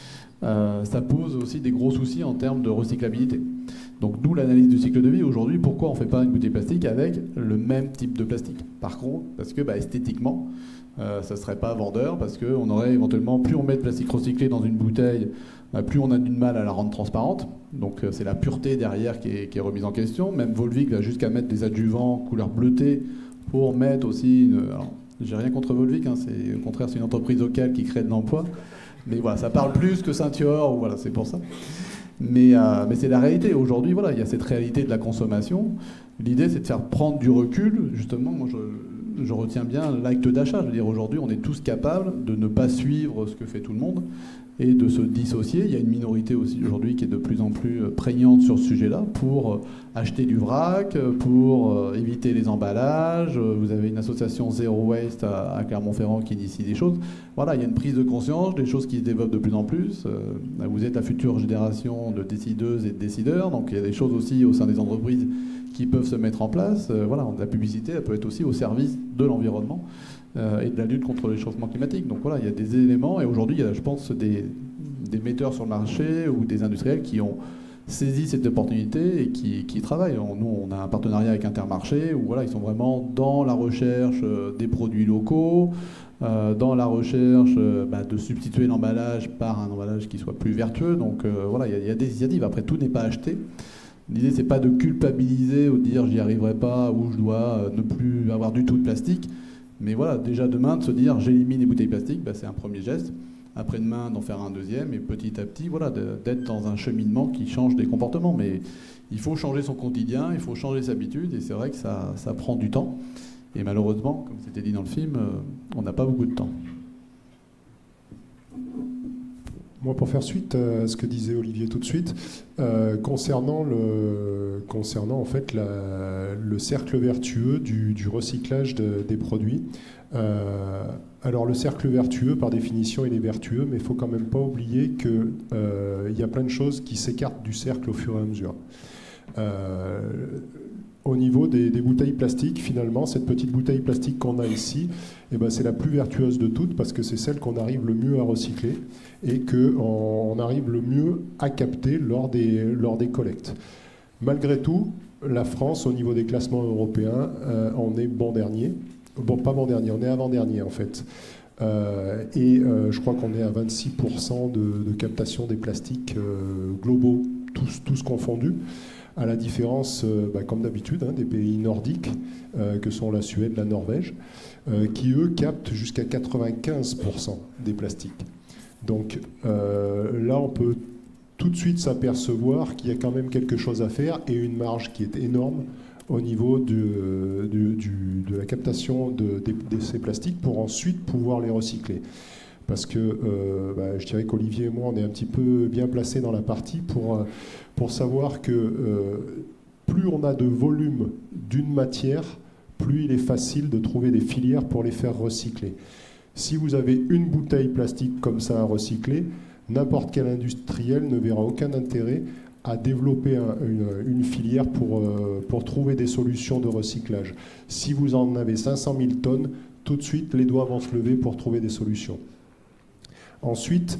Ça pose aussi des gros soucis en termes de recyclabilité. Donc d'où l'analyse du cycle de vie. Aujourd'hui, pourquoi on ne fait pas une bouteille plastique avec le même type de plastique? Par contre, parce que esthétiquement, ça ne serait pas vendeur, parce qu'on aurait éventuellement, plus on met de plastique recyclé dans une bouteille, plus on a du mal à la rendre transparente. Donc c'est la pureté derrière qui est remise en question. Même Volvic va jusqu'à mettre des adjuvants couleur bleutée pour mettre aussi... Alors, j'ai rien contre Volvic, au contraire, c'est une entreprise locale qui crée de l'emploi. Mais voilà, ça parle plus que Saint-Thior, voilà, c'est pour ça. Mais c'est la réalité. Aujourd'hui, voilà, il y a cette réalité de la consommation. L'idée, c'est de faire prendre du recul. Justement, moi, je retiens bien l'acte d'achat. Je veux dire, aujourd'hui, on est tous capables de ne pas suivre ce que fait tout le monde et de se dissocier. Il y a une minorité aussi aujourd'hui qui est de plus en plus prégnante sur ce sujet-là pour acheter du vrac, pour éviter les emballages. Vous avez une association Zero Waste à Clermont-Ferrand qui initie des choses. Voilà, il y a une prise de conscience, des choses qui se développent de plus en plus. Vous êtes la future génération de décideuses et de décideurs, donc il y a des choses aussi au sein des entreprises qui peuvent se mettre en place. Voilà, la publicité, elle peut être aussi au service de l'environnement et de la lutte contre le réchauffement climatique. Donc voilà, il y a des éléments, et aujourd'hui, il y a, je pense, des metteurs sur le marché ou des industriels qui ont saisi cette opportunité et qui travaillent. Nous, on a un partenariat avec Intermarché où voilà, ils sont vraiment dans la recherche des produits locaux, dans la recherche de substituer l'emballage par un emballage qui soit plus vertueux. Donc voilà, il y a des initiatives. Après, tout n'est pas acheté. L'idée, c'est pas de culpabiliser ou de dire j'y arriverai pas ou je dois ne plus avoir du tout de plastique. Mais voilà, déjà demain, de se dire j'élimine les bouteilles plastiques, c'est un premier geste. après-demain d'en faire un deuxième, et petit à petit, voilà, d'être dans un cheminement qui change des comportements. Mais il faut changer son quotidien, il faut changer ses habitudes, et c'est vrai que ça prend du temps. Et malheureusement, comme c'était dit dans le film, on n'a pas beaucoup de temps.
Moi, pour faire suite à ce que disait Olivier tout de suite, concernant en fait le cercle vertueux du recyclage des produits. Alors le cercle vertueux, par définition, il est vertueux, mais il ne faut quand même pas oublier qu'il y a plein de choses qui s'écartent du cercle au fur et à mesure. Au niveau des bouteilles plastiques, finalement, cette petite bouteille plastique qu'on a ici, eh ben, c'est la plus vertueuse de toutes parce que c'est celle qu'on arrive le mieux à recycler et qu'on arrive le mieux à capter lors des collectes. Malgré tout, la France, au niveau des classements européens, on est bon dernier. Bon, pas bon dernier, on est avant-dernier en fait. Je crois qu'on est à 26% de captation des plastiques globaux, tous confondus. À la différence, comme d'habitude, des pays nordiques, que sont la Suède, la Norvège, qui, eux, captent jusqu'à 95% des plastiques. Donc là, on peut tout de suite s'apercevoir qu'il y a quand même quelque chose à faire et une marge qui est énorme au niveau de la captation de ces plastiques pour ensuite pouvoir les recycler. Parce que je dirais qu'Olivier et moi, on est un petit peu bien placés dans la partie pour savoir que plus on a de volume d'une matière, plus il est facile de trouver des filières pour les faire recycler. Si vous avez une bouteille plastique comme ça à recycler, n'importe quel industriel ne verra aucun intérêt à développer une filière pour trouver des solutions de recyclage. Si vous en avez 500 000 tonnes, tout de suite, les doigts vont se lever pour trouver des solutions. Ensuite,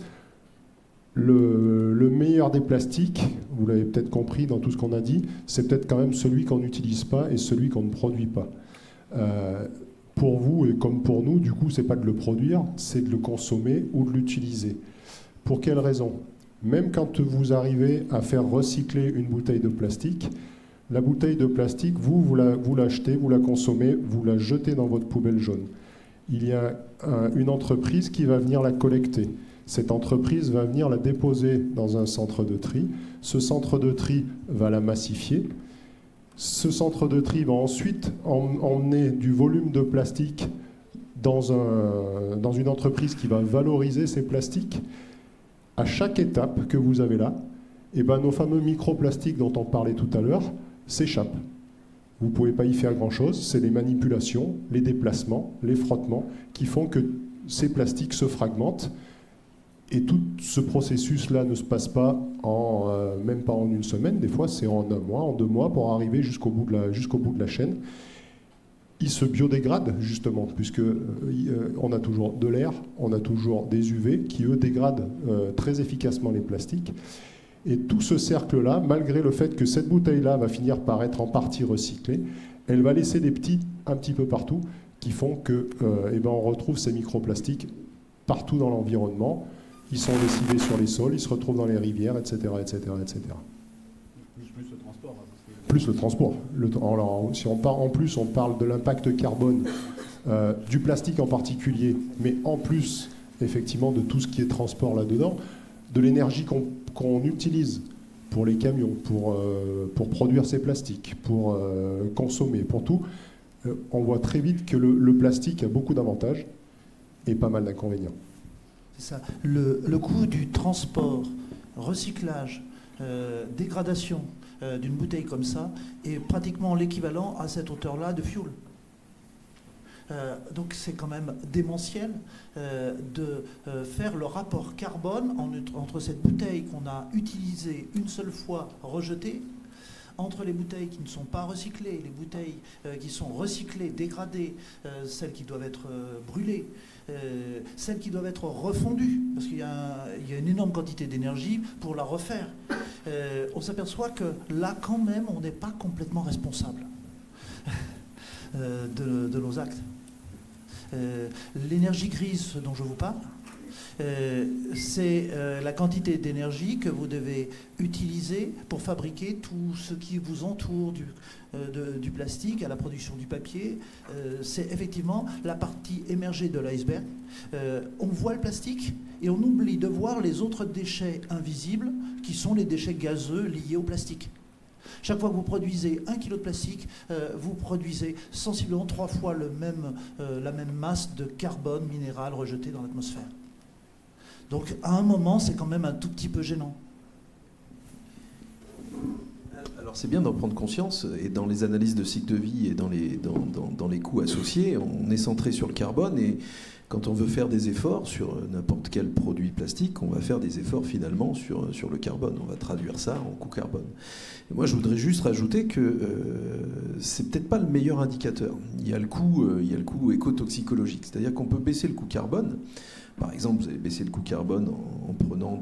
le meilleur des plastiques, vous l'avez peut-être compris dans tout ce qu'on a dit, c'est peut-être quand même celui qu'on n'utilise pas et celui qu'on ne produit pas. Pour vous et comme pour nous, du coup, c'est pas de le produire, c'est de le consommer ou de l'utiliser. Pour quelle raison ? Même quand vous arrivez à faire recycler une bouteille de plastique, la bouteille de plastique, vous l'achetez, vous la consommez, vous la jetez dans votre poubelle jaune. Il y a une entreprise qui va venir la collecter. Cette entreprise va venir la déposer dans un centre de tri. Ce centre de tri va la massifier. Ce centre de tri va ensuite emmener du volume de plastique dans une entreprise qui va valoriser ces plastiques. À chaque étape que vous avez là, nos fameux microplastiques dont on parlait tout à l'heure s'échappent. Vous ne pouvez pas y faire grand-chose, c'est les manipulations, les déplacements, les frottements qui font que ces plastiques se fragmentent. Et tout ce processus-là ne se passe pas même pas en une semaine, des fois c'est en un mois, en 2 mois pour arriver jusqu'au bout de la chaîne. Ils se biodégradent justement, puisque on a toujours de l'air, on a toujours des UV qui eux dégradent très efficacement les plastiques. Et tout ce cercle-là, malgré le fait que cette bouteille-là va finir par être en partie recyclée, elle va laisser des petits un petit peu partout qui font que on retrouve ces microplastiques partout dans l'environnement. Ils sont lessivés sur les sols, ils se retrouvent dans les rivières, etc. etc., etc.
Plus le transport.
Plus le transport. Alors, si on parle de l'impact carbone du plastique en particulier, mais en plus, effectivement, de tout ce qui est transport là-dedans, de l'énergie qu'on utilise pour les camions, pour produire ces plastiques, pour consommer, pour tout, on voit très vite que le plastique a beaucoup d'avantages et pas mal d'inconvénients.
C'est ça. Le coût du transport, recyclage, dégradation d'une bouteille comme ça est pratiquement l'équivalent à cette hauteur-là de fuel. Donc c'est quand même démentiel de faire le rapport carbone entre cette bouteille qu'on a utilisée une seule fois, rejetée, entre les bouteilles qui ne sont pas recyclées, les bouteilles qui sont recyclées, dégradées, celles qui doivent être brûlées, celles qui doivent être refondues, parce qu'il y a une énorme quantité d'énergie pour la refaire. On s'aperçoit que là, quand même, on n'est pas complètement responsable de nos actes. L'énergie grise, ce dont je vous parle, c'est la quantité d'énergie que vous devez utiliser pour fabriquer tout ce qui vous entoure du plastique à la production du papier. C'est effectivement la partie émergée de l'iceberg. On voit le plastique et on oublie de voir les autres déchets invisibles qui sont les déchets gazeux liés au plastique. Chaque fois que vous produisez 1 kg de plastique, vous produisez sensiblement 3 fois la même masse de carbone minéral rejeté dans l'atmosphère. Donc à un moment, c'est quand même un tout petit peu gênant.
Alors c'est bien d'en prendre conscience, et dans les analyses de cycle de vie et dans les coûts associés, on est centré sur le carbone, et quand on veut faire des efforts sur n'importe quel produit plastique, on va faire des efforts finalement sur le carbone. On va traduire ça en coût carbone. Et moi, je voudrais juste rajouter que c'est peut-être pas le meilleur indicateur. Il y a le coût écotoxicologique, c'est-à-dire qu'on peut baisser le coût carbone. Par exemple, vous allez baisser le coût carbone en prenant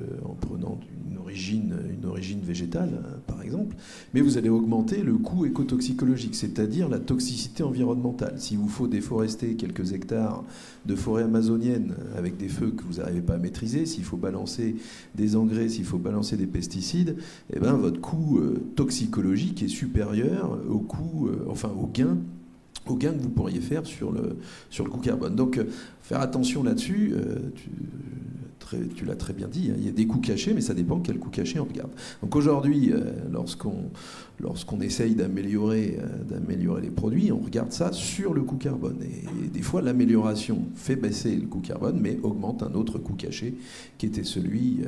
une origine végétale, par exemple, mais vous allez augmenter le coût écotoxicologique, c'est-à-dire la toxicité environnementale. S'il vous faut déforester quelques hectares de forêt amazonienne avec des feux que vous n'arrivez pas à maîtriser, s'il faut balancer des engrais, s'il faut balancer des pesticides, eh ben, votre coût toxicologique est supérieur au gain que vous pourriez faire sur le coût carbone. Donc, faire attention là-dessus, tu l'as très bien dit, hein, il y a des coûts cachés, mais ça dépend quel coût caché on regarde. Donc aujourd'hui, lorsqu'on essaye d'améliorer les produits, on regarde ça sur le coût carbone. Et des fois, l'amélioration fait baisser le coût carbone, mais augmente un autre coût caché, qui était celui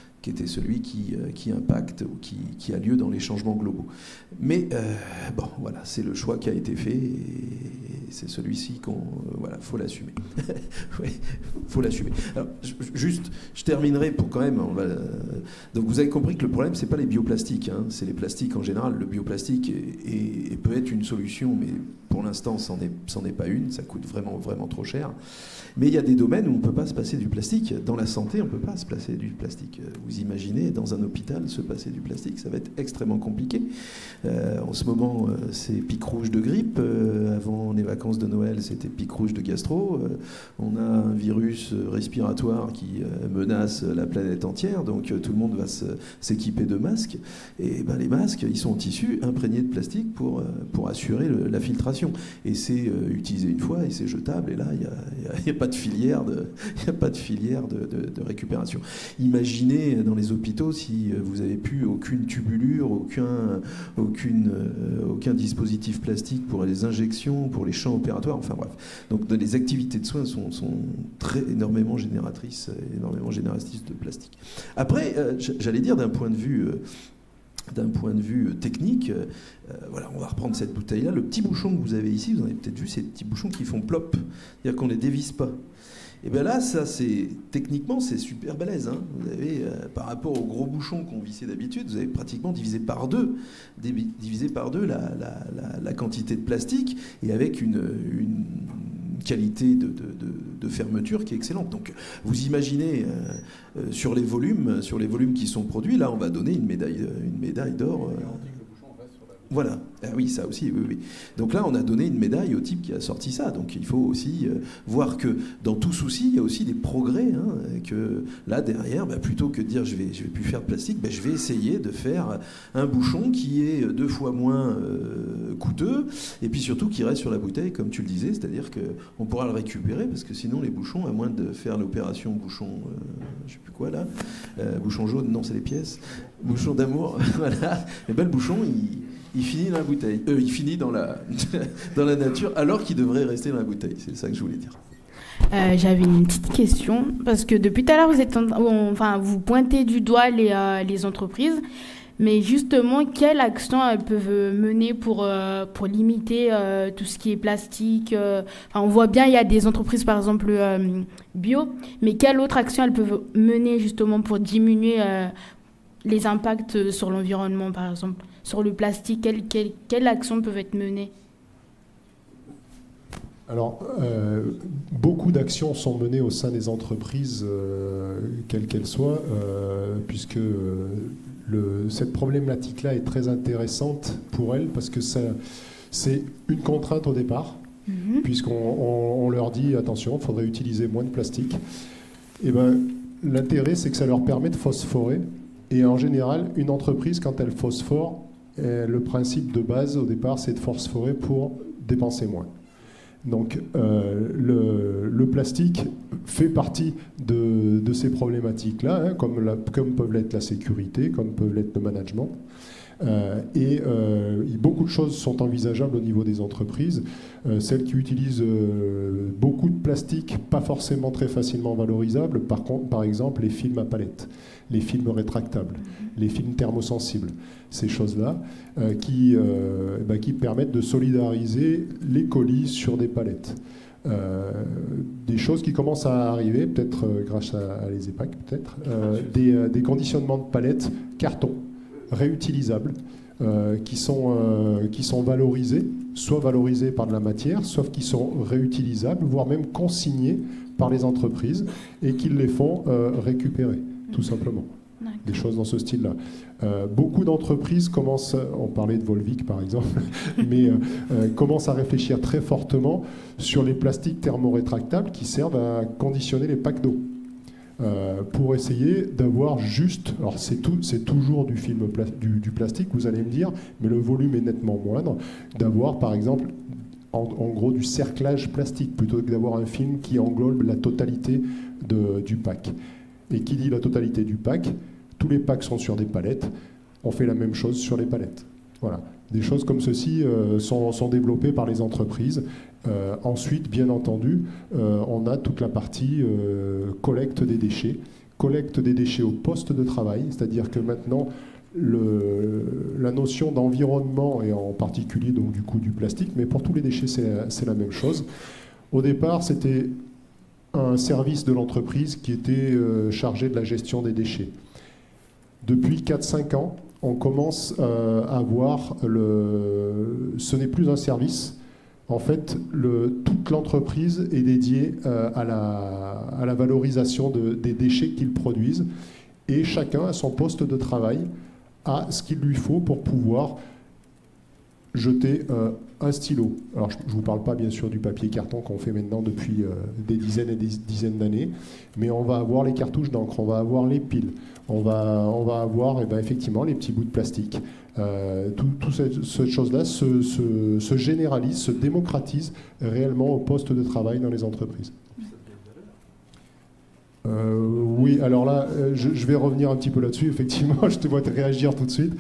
qui impacte ou qui a lieu dans les changements globaux. Mais bon, voilà, c'est le choix qui a été fait et c'est celui-ci faut l'assumer. Oui, faut l'assumer. Alors, je terminerai pour quand même. Donc, vous avez compris que le problème, c'est pas les bioplastiques, hein, c'est les plastiques en général. Le bioplastique peut être une solution, mais pour l'instant, c'en est pas une. Ça coûte vraiment, vraiment trop cher. Mais il y a des domaines où on ne peut pas se passer du plastique. Dans la santé, on ne peut pas se passer du plastique. Vous imaginez, dans un hôpital, se passer du plastique, ça va être extrêmement compliqué. En ce moment, c'est pic rouge de grippe. Avant les vacances de Noël, c'était pic rouge de gastro. On a un virus respiratoire qui menace la planète entière. Donc tout le monde va s'équiper de masques. Et ben, les masques, ils sont en tissu imprégnés de plastique pour assurer la filtration. Et c'est utilisé une fois et c'est jetable. Et là, il n'y a pas de filière de récupération. Imaginez dans les hôpitaux si vous n'avez plus aucune tubulure, aucun dispositif plastique pour les injections, pour les champs opératoires, enfin bref. Donc les activités de soins sont énormément génératrices de plastique. Après, j'allais dire d'un point de vue technique, voilà, on va reprendre cette bouteille-là. Le petit bouchon que vous avez ici, vous en avez peut-être vu, ces petits bouchons qui font plop, c'est-à-dire qu'on ne les dévisse pas. Et bien là, ça, techniquement, c'est super balèze. Hein. Vous avez, par rapport aux gros bouchons qu'on vissait d'habitude, vous avez pratiquement divisé par deux la quantité de plastique, et avec une qualité de fermeture qui est excellente. Donc, vous imaginez sur les volumes qui sont produits, là, on va donner une médaille d'or. Voilà. Ah oui, ça aussi, oui. Donc là, on a donné une médaille au type qui a sorti ça. Donc il faut aussi voir que dans tout souci, il y a aussi des progrès. Hein, que là, derrière, plutôt que de dire je vais plus faire de plastique, je vais essayer de faire un bouchon qui est 2 fois moins coûteux, et puis surtout qui reste sur la bouteille, comme tu le disais, c'est-à-dire qu'on pourra le récupérer, parce que sinon les bouchons, à moins de faire l'opération bouchon, je sais plus quoi là, bouchon jaune, non, c'est les pièces, bouchon d'amour, voilà, et le bouchon, il finit dans la bouteille. Il finit dans la nature, alors qu'il devrait rester dans la bouteille. C'est ça que je voulais dire.
J'avais une petite question, parce que depuis tout à l'heure, vous pointez du doigt les entreprises, mais justement, quelle action elles peuvent mener pour limiter tout ce qui est plastique on voit bien, il y a des entreprises, par exemple, bio, mais quelle autre action elles peuvent mener justement pour diminuer les impacts sur l'environnement, par exemple, sur le plastique, quelles actions peuvent être menées?
Alors, beaucoup d'actions sont menées au sein des entreprises, quelles qu'elles soient, puisque cette problématique-là est très intéressante pour elles, parce que c'est une contrainte au départ, puisqu'on leur dit, attention, il faudrait utiliser moins de plastique. Eh ben, l'intérêt, c'est que ça leur permet de phosphorer. Et en général, une entreprise, quand elle phosphore, le principe de base, au départ, c'est de phosphorer pour dépenser moins. Donc, le plastique fait partie de ces problématiques-là, hein, comme peuvent l'être la sécurité, comme peuvent l'être le management. Beaucoup de choses sont envisageables au niveau des entreprises. Celles qui utilisent beaucoup de plastique, pas forcément très facilement valorisables, par exemple les films à palette, les films rétractables, les films thermosensibles, ces choses-là qui permettent de solidariser les colis sur des palettes. Des choses qui commencent à arriver, peut-être grâce à les EPAC, peut-être, des conditionnements de palettes carton réutilisables qui sont valorisés, soit valorisés par de la matière, sauf qui sont réutilisables, voire même consignés par les entreprises et qui les font récupérer, tout simplement. Des choses dans ce style-là. Beaucoup d'entreprises commencent, on parlait de Volvic par exemple, mais commencent à réfléchir très fortement sur les plastiques thermorétractables qui servent à conditionner les packs d'eau. Pour essayer d'avoir juste, alors c'est toujours du film du plastique, vous allez me dire, mais le volume est nettement moindre, d'avoir par exemple en gros du cerclage plastique plutôt que d'avoir un film qui englobe la totalité du pack. Et qui dit la totalité du pack, tous les packs sont sur des palettes, on fait la même chose sur les palettes. Voilà. Des choses comme ceci sont développées par les entreprises. Ensuite, bien entendu, on a toute la partie collecte des déchets au poste de travail, c'est-à-dire que maintenant, la notion d'environnement, et en particulier donc, du coup du plastique, mais pour tous les déchets, c'est la même chose. Au départ, c'était un service de l'entreprise qui était chargé de la gestion des déchets. Depuis 4-5 ans, on commence à voir ce n'est plus un service. En fait, toute l'entreprise est dédiée à la valorisation des déchets qu'ils produisent et chacun à son poste de travail a ce qu'il lui faut pour pouvoir jeter un stylo. Alors, je ne vous parle pas bien sûr du papier carton qu'on fait maintenant depuis des dizaines et des dizaines d'années, mais on va avoir les cartouches d'encre, on va avoir les piles, on va avoir effectivement les petits bouts de plastique. Toute cette chose-là se généralise, se démocratise réellement au poste de travail dans les entreprises. Oui, alors là, je vais revenir un petit peu là-dessus, effectivement, je te vois réagir tout de suite.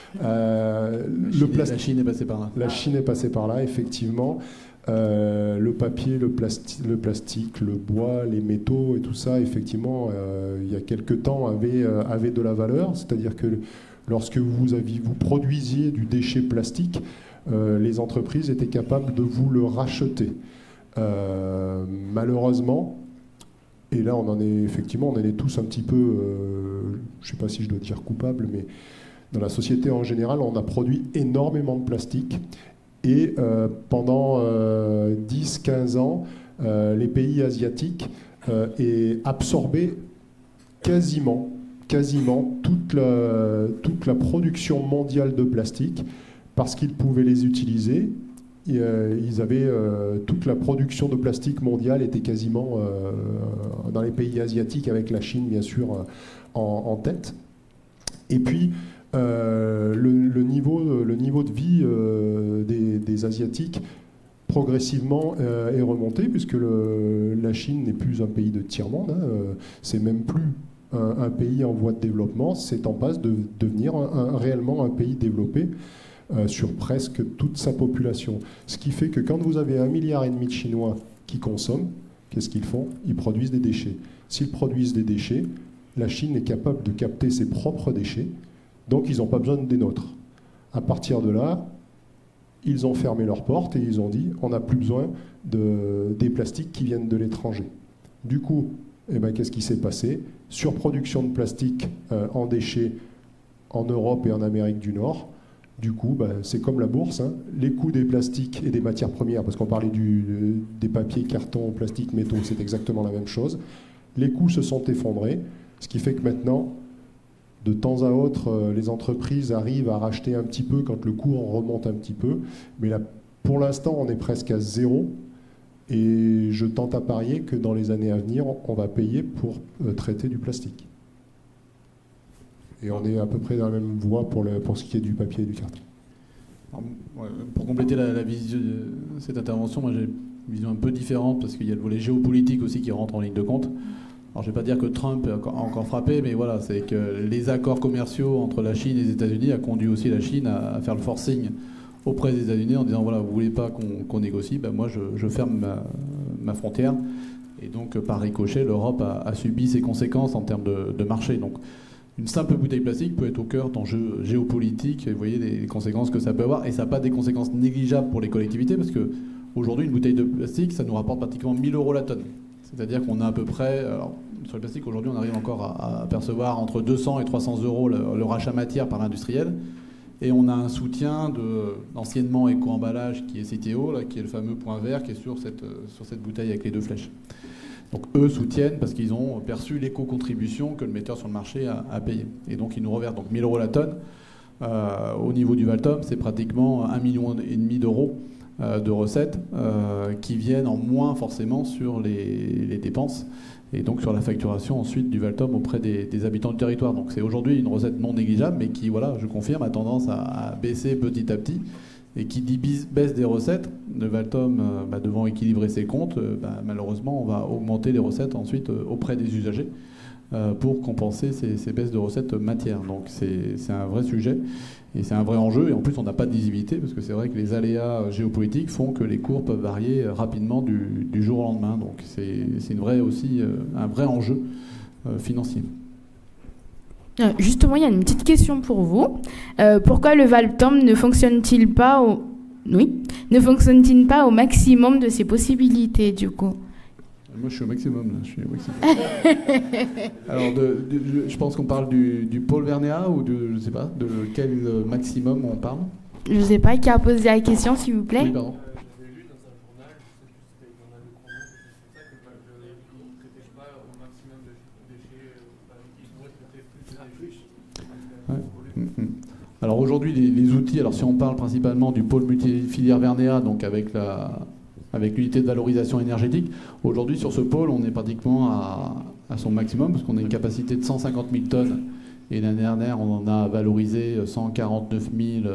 La Chine est passée par là.
La Chine est passée par là, effectivement. Le papier, le plastique, le bois, les métaux et tout ça, effectivement, il y a quelque temps, avait de la valeur. C'est-à-dire que lorsque vous produisiez du déchet plastique, les entreprises étaient capables de vous le racheter. Malheureusement, et là on en est tous un petit peu, je ne sais pas si je dois dire coupable, mais dans la société en général, on a produit énormément de plastique. Et pendant 10-15 ans, les pays asiatiques absorbaient quasiment toute la production mondiale de plastique parce qu'ils pouvaient les utiliser. Toute la production de plastique mondiale était quasiment dans les pays asiatiques, avec la Chine bien sûr en tête. Et puis le niveau de vie des Asiatiques progressivement est remonté, puisque la Chine n'est plus un pays de tiers-monde, hein, c'est même plus un pays en voie de développement, c'est en passe de devenir réellement un pays développé sur presque toute sa population. Ce qui fait que quand vous avez 1,5 milliard de Chinois qui consomment, qu'est-ce qu'ils font? Ils produisent des déchets. S'ils produisent des déchets, la Chine est capable de capter ses propres déchets, donc ils n'ont pas besoin des nôtres. À partir de là, ils ont fermé leurs portes et ils ont dit on n'a plus besoin des plastiques qui viennent de l'étranger. Du coup, qu'est-ce qui s'est passé? Surproduction de plastique en déchets en Europe et en Amérique du Nord. Du coup, c'est comme la bourse, hein. Les coûts des plastiques et des matières premières, parce qu'on parlait des papiers, cartons, plastiques, métaux, c'est exactement la même chose. Les coûts se sont effondrés, ce qui fait que maintenant, de temps à autre, les entreprises arrivent à racheter un petit peu quand le cours remonte un petit peu. Mais là, pour l'instant, on est presque à zéro. Et je tente à parier que dans les années à venir, on va payer pour traiter du plastique. Et on est à peu près dans la même voie pour ce qui est du papier et du carton.
Alors, ouais, pour compléter la vision de cette intervention, moi j'ai une vision un peu différente parce qu'il y a le volet géopolitique aussi qui rentre en ligne de compte. Alors je ne vais pas dire que Trump a encore frappé, mais voilà, c'est que les accords commerciaux entre la Chine et les États-Unis a conduit aussi la Chine à faire le forcing auprès des États-Unis en disant voilà, vous ne voulez pas qu'on négocie, ben moi je ferme ma frontière. Et donc par ricochet, l'Europe a subi ses conséquences en termes de marché. Donc une simple bouteille plastique peut être au cœur d'enjeux géopolitiques, et vous voyez les conséquences que ça peut avoir, et ça n'a pas des conséquences négligeables pour les collectivités, parce qu'aujourd'hui, une bouteille de plastique, ça nous rapporte pratiquement 1 000 € la tonne. C'est-à-dire qu'on a à peu près, alors, sur le plastique, aujourd'hui, on arrive encore à percevoir entre 200 et 300 € le rachat matière par l'industriel, et on a un soutien d'anciennement éco-emballage qui est CTO, là, qui est le fameux point vert qui est sur cette bouteille avec les 2 flèches. Donc eux soutiennent parce qu'ils ont perçu l'éco-contribution que le metteur sur le marché a payé. Et donc ils nous reversent donc 1 000 € la tonne. Au niveau du Valtom, c'est pratiquement 1,5 million d'euros de recettes qui viennent en moins forcément sur les dépenses et donc sur la facturation ensuite du Valtom auprès des habitants du territoire. Donc c'est aujourd'hui une recette non négligeable mais qui, voilà, je confirme, a tendance à baisser petit à petit. Et qui dit baisse des recettes, de Valtom devant équilibrer ses comptes, malheureusement on va augmenter les recettes ensuite auprès des usagers pour compenser ces baisses de recettes matières. Donc c'est un vrai sujet et c'est un vrai enjeu. Et en plus on n'a pas de visibilité parce que c'est vrai que les aléas géopolitiques font que les cours peuvent varier rapidement du jour au lendemain. Donc c'est un vrai enjeu financier.
Justement, il y a une petite question pour vous. Pourquoi le Valtom ne fonctionne-t-il pas au maximum de ses possibilités, du coup?
Moi, je suis au maximum, là. Je suis au maximum. Alors, je pense qu'on parle du pôle Vernéa ou je sais pas, de quel maximum on parle?
Je sais pas, qui a posé la question, s'il vous plaît?
Oui, pardon. Alors aujourd'hui, les outils, alors si on parle principalement du pôle multifilière Vernéa, donc avec l'unité de valorisation énergétique, aujourd'hui sur ce pôle, on est pratiquement à son maximum, parce qu'on a une capacité de 150 000 tonnes, et l'année dernière, on en a valorisé 149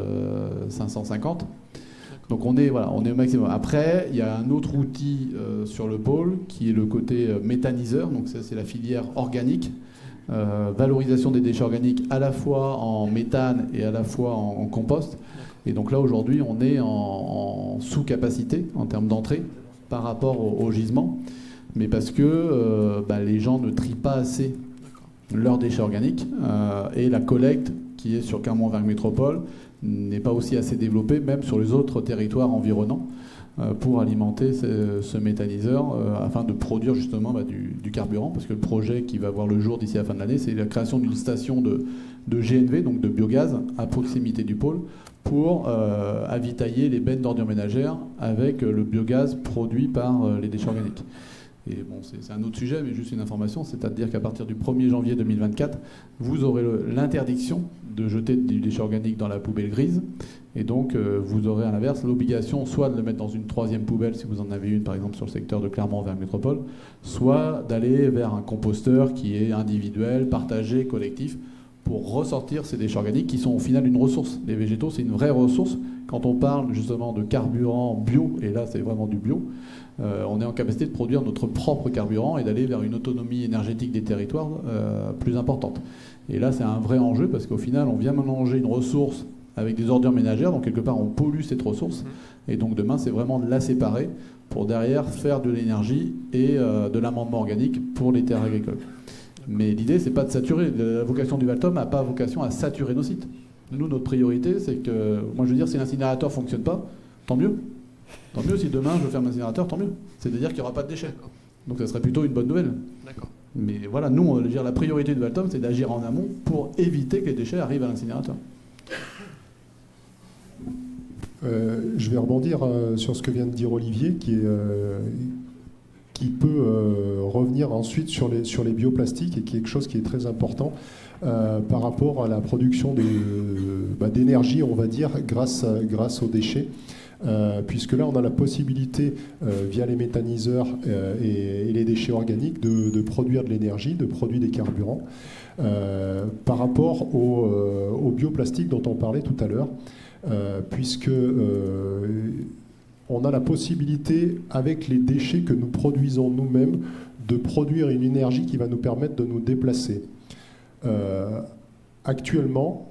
550. Donc on est au maximum. Après, il y a un autre outil sur le pôle, qui est le côté méthaniseur, donc ça c'est la filière organique. Valorisation des déchets organiques à la fois en méthane et à la fois en compost. Et donc là, aujourd'hui, on est en sous-capacité en termes d'entrée par rapport au gisement, mais parce que les gens ne trient pas assez leurs déchets organiques et la collecte qui est sur Clermont-Auvergne Métropole n'est pas aussi assez développée, même sur les autres territoires environnants, pour alimenter ce méthaniseur afin de produire justement du carburant, parce que le projet qui va voir le jour d'ici la fin de l'année, c'est la création d'une station de GNV, donc de biogaz, à proximité du pôle, pour avitailler les bennes d'ordures ménagères avec le biogaz produit par les déchets organiques. Et bon, c'est un autre sujet, mais juste une information, c'est-à-dire qu'à partir du 1er janvier 2024, vous aurez l'interdiction de jeter du déchet organique dans la poubelle grise, et donc vous aurez à l'inverse l'obligation soit de le mettre dans une 3e poubelle, si vous en avez une par exemple sur le secteur de Clermont-Auvergne Métropole, soit d'aller vers un composteur qui est individuel, partagé, collectif, pour ressortir ces déchets organiques qui sont au final une ressource. Les végétaux, c'est une vraie ressource. Quand on parle justement de carburant bio, et là c'est vraiment du bio, on est en capacité de produire notre propre carburant et d'aller vers une autonomie énergétique des territoires plus importante. Et là c'est un vrai enjeu parce qu'au final on vient mélanger une ressource avec des ordures ménagères, donc quelque part on pollue cette ressource, et donc demain c'est vraiment de la séparer pour derrière faire de l'énergie et de l'amendement organique pour les terres agricoles. Mais l'idée c'est pas de saturer, la vocation du Valtom n'a pas vocation à saturer nos sites. Nous, notre priorité, c'est que, moi je veux dire, si l'incinérateur ne fonctionne pas, tant mieux. Tant mieux, si demain je ferme l'incinérateur, tant mieux. C'est-à-dire qu'il n'y aura pas de déchets. Donc ça serait plutôt une bonne nouvelle. D'accord. Mais voilà, nous, on veut dire, la priorité du Valtom, c'est d'agir en amont pour éviter que les déchets arrivent à l'incinérateur.
Je vais rebondir sur ce que vient de dire Olivier, qui peut revenir ensuite sur les bioplastiques et qui est quelque chose qui est très important par rapport à la production d'énergie, on va dire, grâce aux déchets. puisque là on a la possibilité, via les méthaniseurs et les déchets organiques, de produire de l'énergie, de produire des carburants, par rapport au bioplastique dont on parlait tout à l'heure, puisque on a la possibilité, avec les déchets que nous produisons nous-mêmes, de produire une énergie qui va nous permettre de nous déplacer. Actuellement,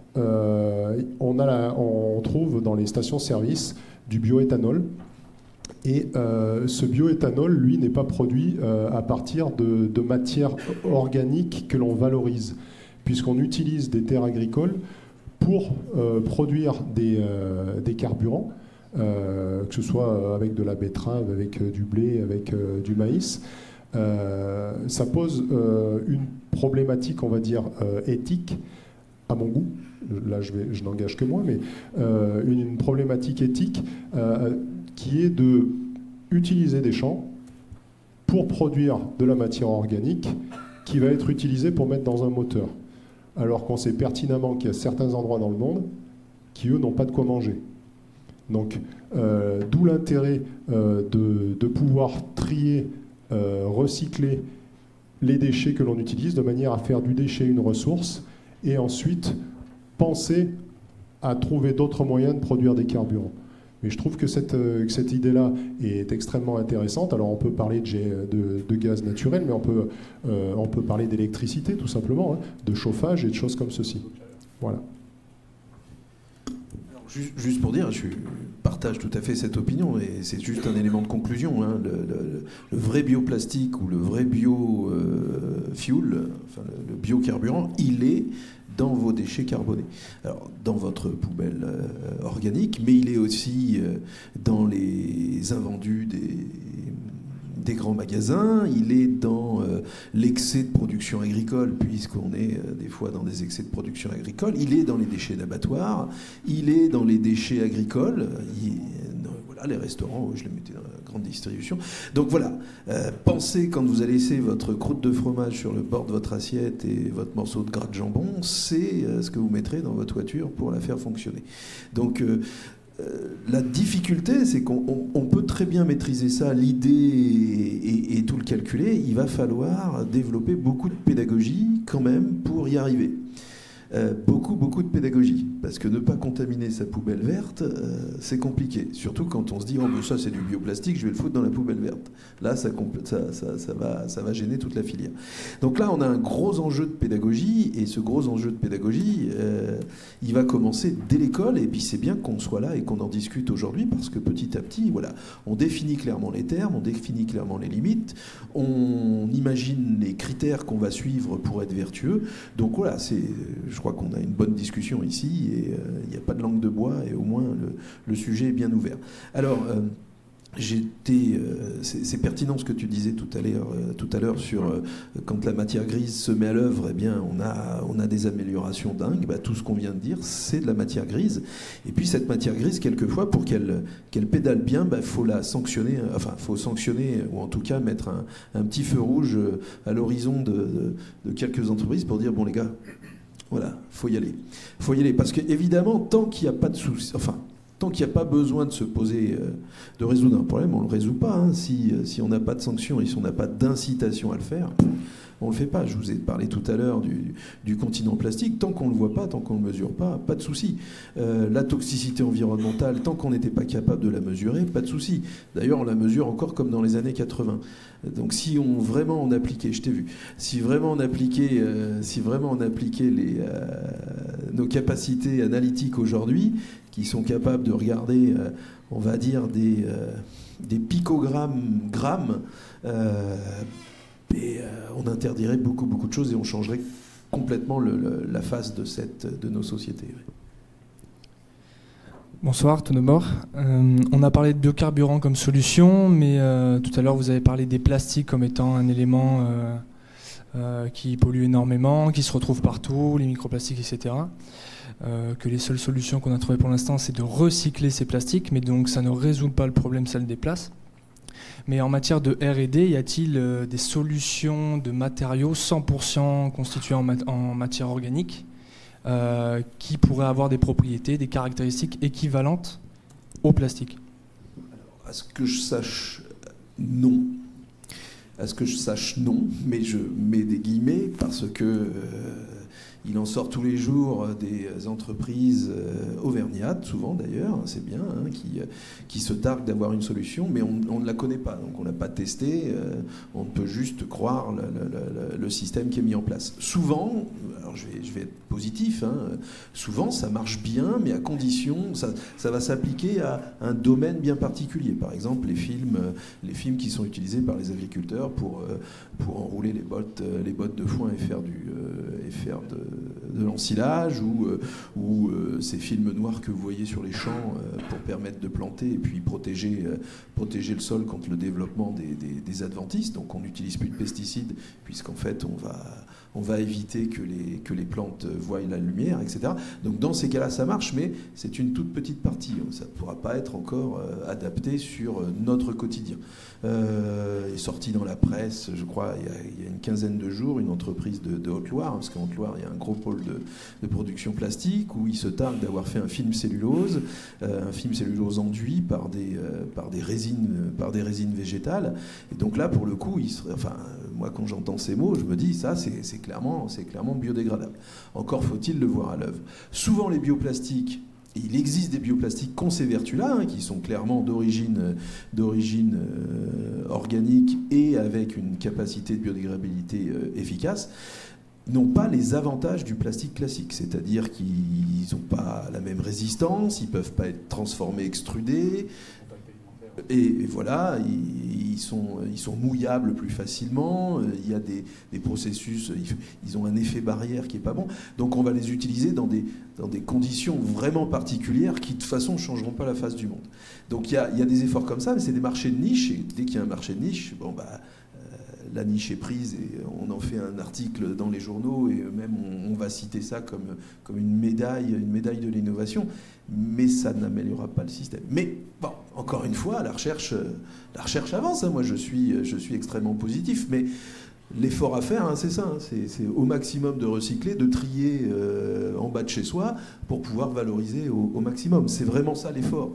on trouve dans les stations-service du bioéthanol. Et ce bioéthanol, lui, n'est pas produit à partir de matières organiques que l'on valorise, puisqu'on utilise des terres agricoles pour produire des carburants, que ce soit avec de la betterave, avec du blé, avec du maïs. Ça pose une problématique, on va dire, éthique, à mon goût. Là, je n'engage que moi, mais une problématique éthique qui est de utiliser des champs pour produire de la matière organique qui va être utilisée pour mettre dans un moteur. Alors qu'on sait pertinemment qu'il y a certains endroits dans le monde qui, eux, n'ont pas de quoi manger. Donc, d'où l'intérêt de pouvoir trier, recycler les déchets que l'on utilise de manière à faire du déchet une ressource et ensuite penser à trouver d'autres moyens de produire des carburants. Mais je trouve que cette idée-là est extrêmement intéressante. Alors on peut parler de gaz naturel, mais on peut parler d'électricité tout simplement, hein, de chauffage et de choses comme ceci. Voilà.
Alors, juste pour dire, je partage tout à fait cette opinion, et c'est juste un élément de conclusion. Hein. Le vrai bioplastique ou le vrai biofuel, enfin le biocarburant, il est dans vos déchets carbonés. Alors, dans votre poubelle organique, mais il est aussi dans les invendus des grands magasins, il est dans l'excès de production agricole, puisqu'on est des fois dans des excès de production agricole, il est dans les déchets d'abattoirs, il est dans les déchets agricoles, voilà, les restaurants, je les mettais dans la grande distribution. Donc voilà, pensez quand vous allez laisser votre croûte de fromage sur le bord de votre assiette et votre morceau de gras de jambon, c'est ce que vous mettrez dans votre voiture pour la faire fonctionner. Donc la difficulté, c'est qu'on peut très bien maîtriser ça, l'idée et tout le calculer. Il va falloir développer beaucoup de pédagogie quand même pour y arriver. Beaucoup de pédagogie, parce que ne pas contaminer sa poubelle verte, c'est compliqué, surtout quand on se dit oh mais ça c'est du bioplastique, je vais le foutre dans la poubelle verte. Là ça va gêner toute la filière. Donc là on a un gros enjeu de pédagogie, et ce gros enjeu de pédagogie il va commencer dès l'école, et puis c'est bien qu'on soit là et qu'on en discute aujourd'hui, parce que petit à petit voilà, on définit clairement les termes, on définit clairement les limites, on imagine les critères qu'on va suivre pour être vertueux. Donc voilà, je crois qu'on a une bonne discussion ici, et il n'y a pas de langue de bois, et au moins le sujet est bien ouvert. Alors, c'est pertinent ce que tu disais tout à l'heure sur quand la matière grise se met à l'œuvre, eh bien on a des améliorations dingues. Bah, tout ce qu'on vient de dire, c'est de la matière grise. Et puis cette matière grise, quelquefois, pour qu'elle pédale bien, bah, faut la sanctionner. Enfin, faut sanctionner, ou en tout cas mettre un petit feu rouge à l'horizon de quelques entreprises pour dire bon les gars, voilà, faut y aller, parce qu'évidemment, tant qu'il n'y a pas de souci, enfin, tant qu'il n'y a pas besoin de se poser, de résoudre un problème, on ne le résout pas. Hein. Si on n'a pas de sanctions et si on n'a pas d'incitation à le faire, on ne le fait pas. Je vous ai parlé tout à l'heure du continent plastique. Tant qu'on ne le voit pas, tant qu'on ne le mesure pas de souci. La toxicité environnementale, tant qu'on n'était pas capable de la mesurer, pas de souci. D'ailleurs, on la mesure encore comme dans les années 80. Donc si vraiment on appliquait, je t'ai vu, si vraiment on appliquait nos capacités analytiques aujourd'hui, qui sont capables de regarder, on va dire, des picogrammes, et on interdirait beaucoup de choses, et on changerait complètement la face de nos sociétés.
Bonsoir, tout d'abord. On a parlé de biocarburant comme solution, mais tout à l'heure vous avez parlé des plastiques comme étant un élément qui pollue énormément, qui se retrouve partout, les microplastiques, etc. Que les seules solutions qu'on a trouvées pour l'instant, c'est de recycler ces plastiques, mais donc ça ne résout pas le problème, ça le déplace. Mais en matière de R&D, y a-t-il des solutions de matériaux 100% constitués en matière organique qui pourraient avoir des propriétés, des caractéristiques équivalentes au plastique?
À ce que je sache, non. À ce que je sache, non. Mais je mets des guillemets parce que il en sort tous les jours des entreprises auvergnates, souvent d'ailleurs, c'est bien, hein, qui se targuent d'avoir une solution, mais on ne la connaît pas, donc on ne l'a pas testé, on peut juste croire le système qui est mis en place. Souvent, alors je vais être positif, hein, souvent ça marche bien, mais à condition, ça va s'appliquer à un domaine bien particulier. Par exemple, les films qui sont utilisés par les agriculteurs pour enrouler les bottes de foin et faire de l'ensilage, ou ces films noirs que vous voyez sur les champs pour permettre de planter et puis protéger le sol contre le développement des adventices. Donc on n'utilise plus de pesticides puisqu'en fait on va éviter que les plantes voient la lumière, etc. Donc dans ces cas-là ça marche, mais c'est une toute petite partie. Ça ne pourra pas être encore adapté sur notre quotidien. Est sorti dans la presse, je crois, il y a une quinzaine de jours, une entreprise de Haute-Loire, parce qu'en Haute-Loire il y a un gros pôle de production plastique, où ils se targuent d'avoir fait un film cellulose enduit par des résines végétales. Et donc là, pour le coup, moi quand j'entends ces mots, je me dis ça, c'est clairement biodégradable. Encore faut-il le voir à l'œuvre. Souvent les bioplastiques, il existe des bioplastiques qui ont ces vertus-là, hein, qui sont clairement d'origine organique et avec une capacité de biodégradabilité efficace, n'ont pas les avantages du plastique classique, c'est-à-dire qu'ils n'ont pas la même résistance, ils ne peuvent pas être transformés, extrudés, et voilà, ils sont mouillables plus facilement, il y a des processus, ils ont un effet barrière qui n'est pas bon, donc on va les utiliser dans des conditions vraiment particulières qui de toute façon ne changeront pas la face du monde. Donc il y a des efforts comme ça, mais c'est des marchés de niche, et dès qu'il y a un marché de niche, la niche est prise et on en fait un article dans les journaux, et même on va citer ça comme une médaille de l'innovation, mais ça n'améliorera pas le système. Mais bon, encore une fois, la recherche avance, hein. Moi je suis extrêmement positif, mais l'effort à faire, hein, c'est ça, hein, c'est au maximum de recycler, de trier en bas de chez soi pour pouvoir valoriser au maximum. C'est vraiment ça l'effort.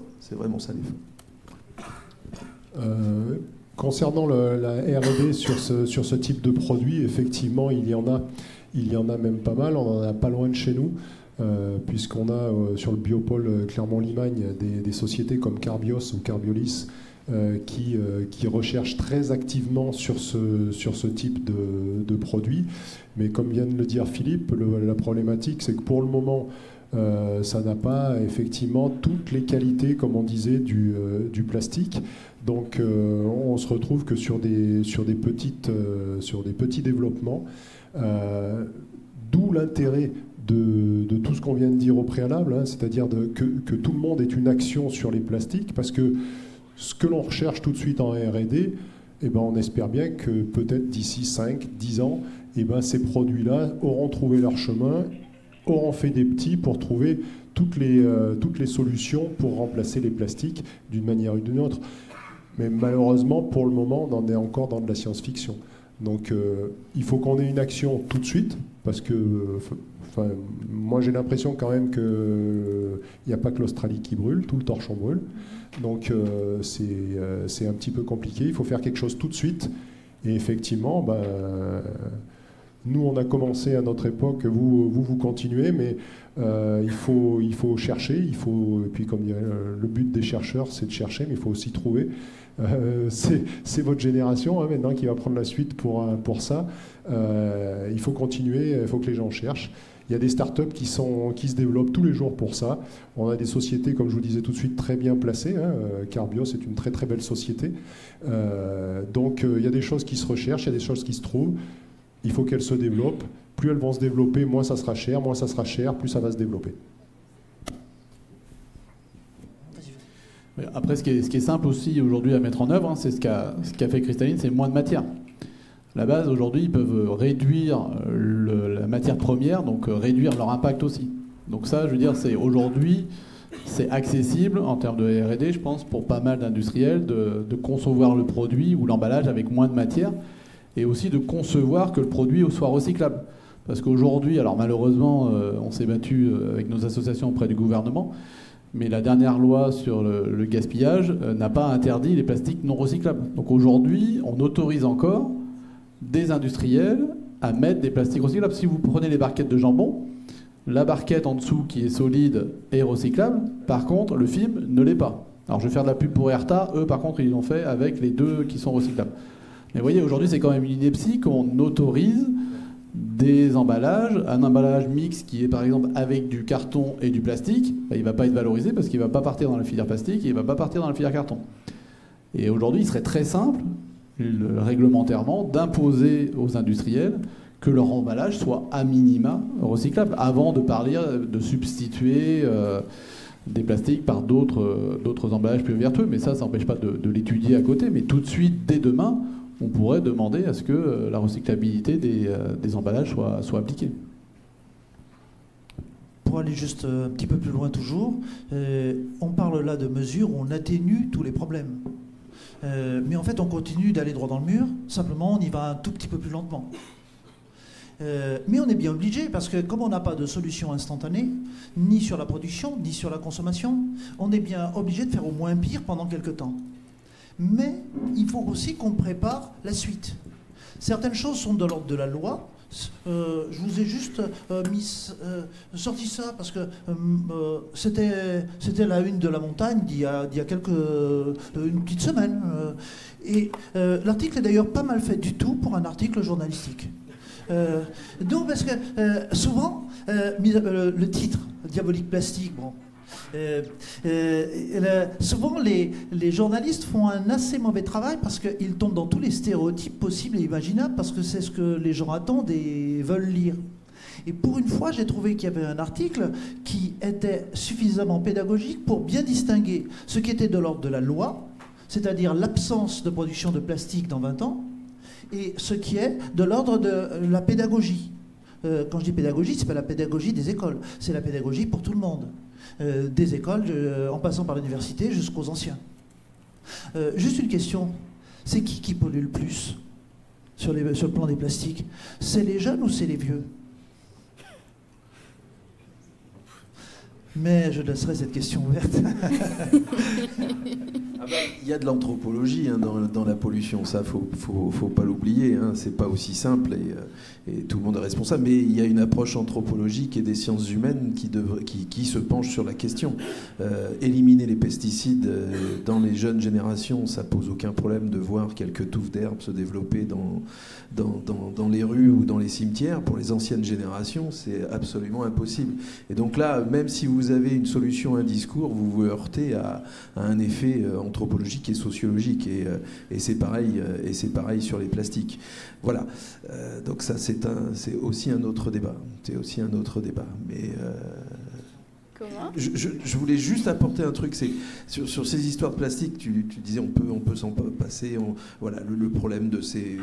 Concernant la R&D sur ce type de produit, effectivement, il y en a même pas mal. On en a pas loin de chez nous, puisqu'on a sur le biopôle Clermont-Limagne des sociétés comme Carbios ou Carbiolis qui recherchent très activement sur ce type de produit. Mais comme vient de le dire Philippe, la problématique, c'est que pour le moment, ça n'a pas effectivement toutes les qualités, comme on disait, du plastique. Donc on se retrouve que sur des petits développements, d'où l'intérêt de tout ce qu'on vient de dire au préalable, hein, c'est-à-dire que tout le monde ait une action sur les plastiques, parce que ce que l'on recherche tout de suite en R&D, on espère bien que peut-être d'ici 5-10 ans, ces produits-là auront trouvé leur chemin, auront fait des petits pour trouver toutes les solutions pour remplacer les plastiques d'une manière ou d'une autre. Mais malheureusement, pour le moment, on en est encore dans de la science-fiction. Donc il faut qu'on ait une action tout de suite, parce que moi j'ai l'impression quand même qu'il n'y a pas que l'Australie qui brûle, tout le torchon brûle. Donc c'est un petit peu compliqué, il faut faire quelque chose tout de suite. Et effectivement, nous on a commencé à notre époque, vous continuez, mais il faut chercher, et puis comme dirait le but des chercheurs, c'est de chercher, mais il faut aussi trouver. C'est votre génération maintenant qui va prendre la suite pour ça. Il faut continuer, il faut que les gens cherchent. Il y a des startups qui se développent tous les jours pour ça. On a des sociétés, comme je vous disais tout de suite, très bien placées. Carbios est une très très belle société. Donc il y a des choses qui se recherchent, il y a des choses qui se trouvent. Il faut qu'elles se développent. Plus elles vont se développer, moins ça sera cher, plus ça va se développer.
Après, ce qui est simple aussi aujourd'hui à mettre en œuvre, hein, c'est ce qu'a fait Cristalline, c'est moins de matière. À la base, aujourd'hui, ils peuvent réduire la matière première, donc réduire leur impact aussi. Donc ça, je veux dire, aujourd'hui, c'est accessible en termes de R&D, je pense, pour pas mal d'industriels, de concevoir le produit ou l'emballage avec moins de matière, et aussi de concevoir que le produit soit recyclable. Parce qu'aujourd'hui, alors malheureusement, on s'est battu avec nos associations auprès du gouvernement, Mais la dernière loi sur le gaspillage n'a pas interdit les plastiques non recyclables. Donc aujourd'hui, on autorise encore des industriels à mettre des plastiques recyclables. Si vous prenez les barquettes de jambon, la barquette en dessous qui est solide est recyclable. Par contre, le film ne l'est pas. Alors je vais faire de la pub pour Erta. Eux, par contre, ils l'ont fait avec les deux qui sont recyclables. Mais vous voyez, aujourd'hui, c'est quand même une ineptie qu'on autorise des emballages, un emballage mixte qui est par exemple avec du carton et du plastique, il ne va pas être valorisé parce qu'il ne va pas partir dans la filière plastique et il ne va pas partir dans la filière carton. Et aujourd'hui, il serait très simple, réglementairement, d'imposer aux industriels que leur emballage soit à minima recyclable, avant de parler de substituer des plastiques par d'autres emballages plus vertueux. Mais ça n'empêche pas de l'étudier à côté. Mais tout de suite, dès demain, on pourrait demander à ce que la recyclabilité des emballages soit appliquée.
Pour aller juste un petit peu plus loin toujours, on parle là de mesures où on atténue tous les problèmes. Mais en fait, on continue d'aller droit dans le mur, simplement on y va un tout petit peu plus lentement. Mais on est bien obligé, parce que comme on n'a pas de solution instantanée, ni sur la production, ni sur la consommation, on est bien obligé de faire au moins pire pendant quelques temps. Mais il faut aussi qu'on prépare la suite. Certaines choses sont de l'ordre de la loi. Je vous ai juste sorti ça parce que c'était la une de La Montagne d'il y a une petite semaine. Et l'article est d'ailleurs pas mal fait du tout pour un article journalistique. Donc parce que souvent, le titre, Diabolique plastique, bon. Souvent les journalistes font un assez mauvais travail parce qu'ils tombent dans tous les stéréotypes possibles et imaginables parce que c'est ce que les gens attendent et veulent lire. Et pour une fois, j'ai trouvé qu'il y avait un article qui était suffisamment pédagogique pour bien distinguer ce qui était de l'ordre de la loi, c'est-à-dire l'absence de production de plastique dans 20 ans, et ce qui est de l'ordre de la pédagogie. Quand je dis pédagogie, c'est pas la pédagogie des écoles, c'est la pédagogie pour tout le monde. Des écoles, en passant par l'université jusqu'aux anciens. Juste une question, c'est qui pollue le plus sur le plan des plastiques? C'est les jeunes ou c'est les vieux? Mais je laisserai cette question ouverte.
Il y a de l'anthropologie dans la pollution, ça faut pas l'oublier, hein. C'est pas aussi simple et tout le monde est responsable, mais il y a une approche anthropologique et des sciences humaines qui se penche sur la question. Éliminer les pesticides dans les jeunes générations, ça pose aucun problème de voir quelques touffes d'herbe se développer dans les rues ou dans les cimetières. Pour les anciennes générations, c'est absolument impossible. Et donc là, même si vous avez une solution, un discours, vous vous heurtez à un effet anthropologique et sociologique, et c'est pareil sur les plastiques. Voilà. Donc ça, c'est aussi un autre débat. C'est aussi un autre débat. Mais
Comment ?
je voulais juste apporter un truc, c'est sur ces histoires de plastique. Tu disais on peut s'en passer. Voilà le problème de ces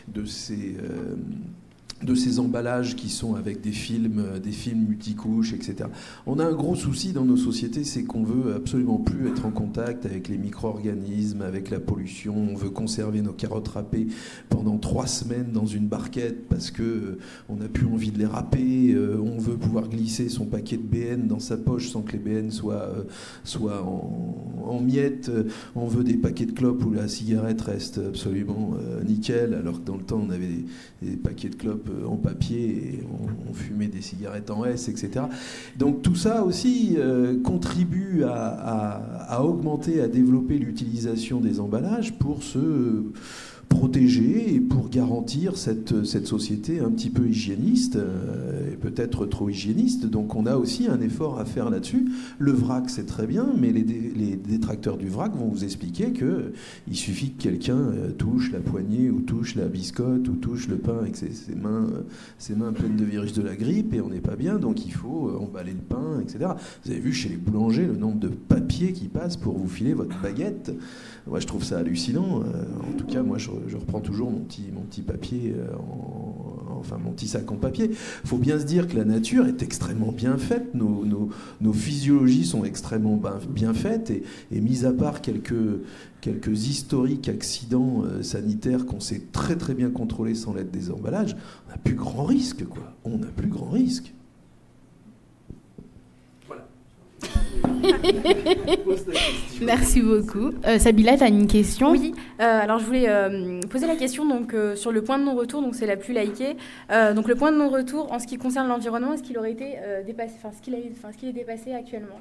emballages qui sont avec des films multicouches, etc. On a un gros souci dans nos sociétés, c'est qu'on veut absolument plus être en contact avec les micro-organismes, avec la pollution. On veut conserver nos carottes râpées pendant 3 semaines dans une barquette parce que on n'a plus envie de les râper. On veut pouvoir glisser son paquet de BN dans sa poche sans que les BN soient en miettes. On veut des paquets de clopes où la cigarette reste absolument nickel, alors que dans le temps on avait des paquets de clopes en papier et on fumait des cigarettes en S, etc. Donc tout ça aussi contribue à augmenter, à développer l'utilisation des emballages pour se protéger et pour garantir cette société un petit peu hygiéniste, et peut-être trop hygiéniste. Donc on a aussi un effort à faire là-dessus. Le vrac, c'est très bien, mais les détracteurs du vrac vont vous expliquer qu'il suffit que quelqu'un touche la poignée ou touche la biscotte ou touche le pain avec ses mains pleines de virus de la grippe et on n'est pas bien, donc il faut emballer le pain, etc. Vous avez vu chez les boulangers le nombre de papiers qui passent pour vous filer votre baguette. Moi, je trouve ça hallucinant. En tout cas, moi, je reprends toujours mon petit papier, mon petit sac en papier. Il faut bien se dire que la nature est extrêmement bien faite. Nos physiologies sont extrêmement bien faites. Et mis à part quelques historiques accidents sanitaires qu'on sait très très bien contrôler sans l'aide des emballages, on n'a plus grand risque, quoi. On n'a plus grand risque. Voilà.
Merci beaucoup. Sabila, tu as une question?
Oui, alors je voulais poser la question donc, sur le point de non-retour, donc c'est la plus likée. Donc le point de non-retour en ce qui concerne l'environnement, est-ce qu'il aurait été dépassé, est-ce qu'il est dépassé actuellement?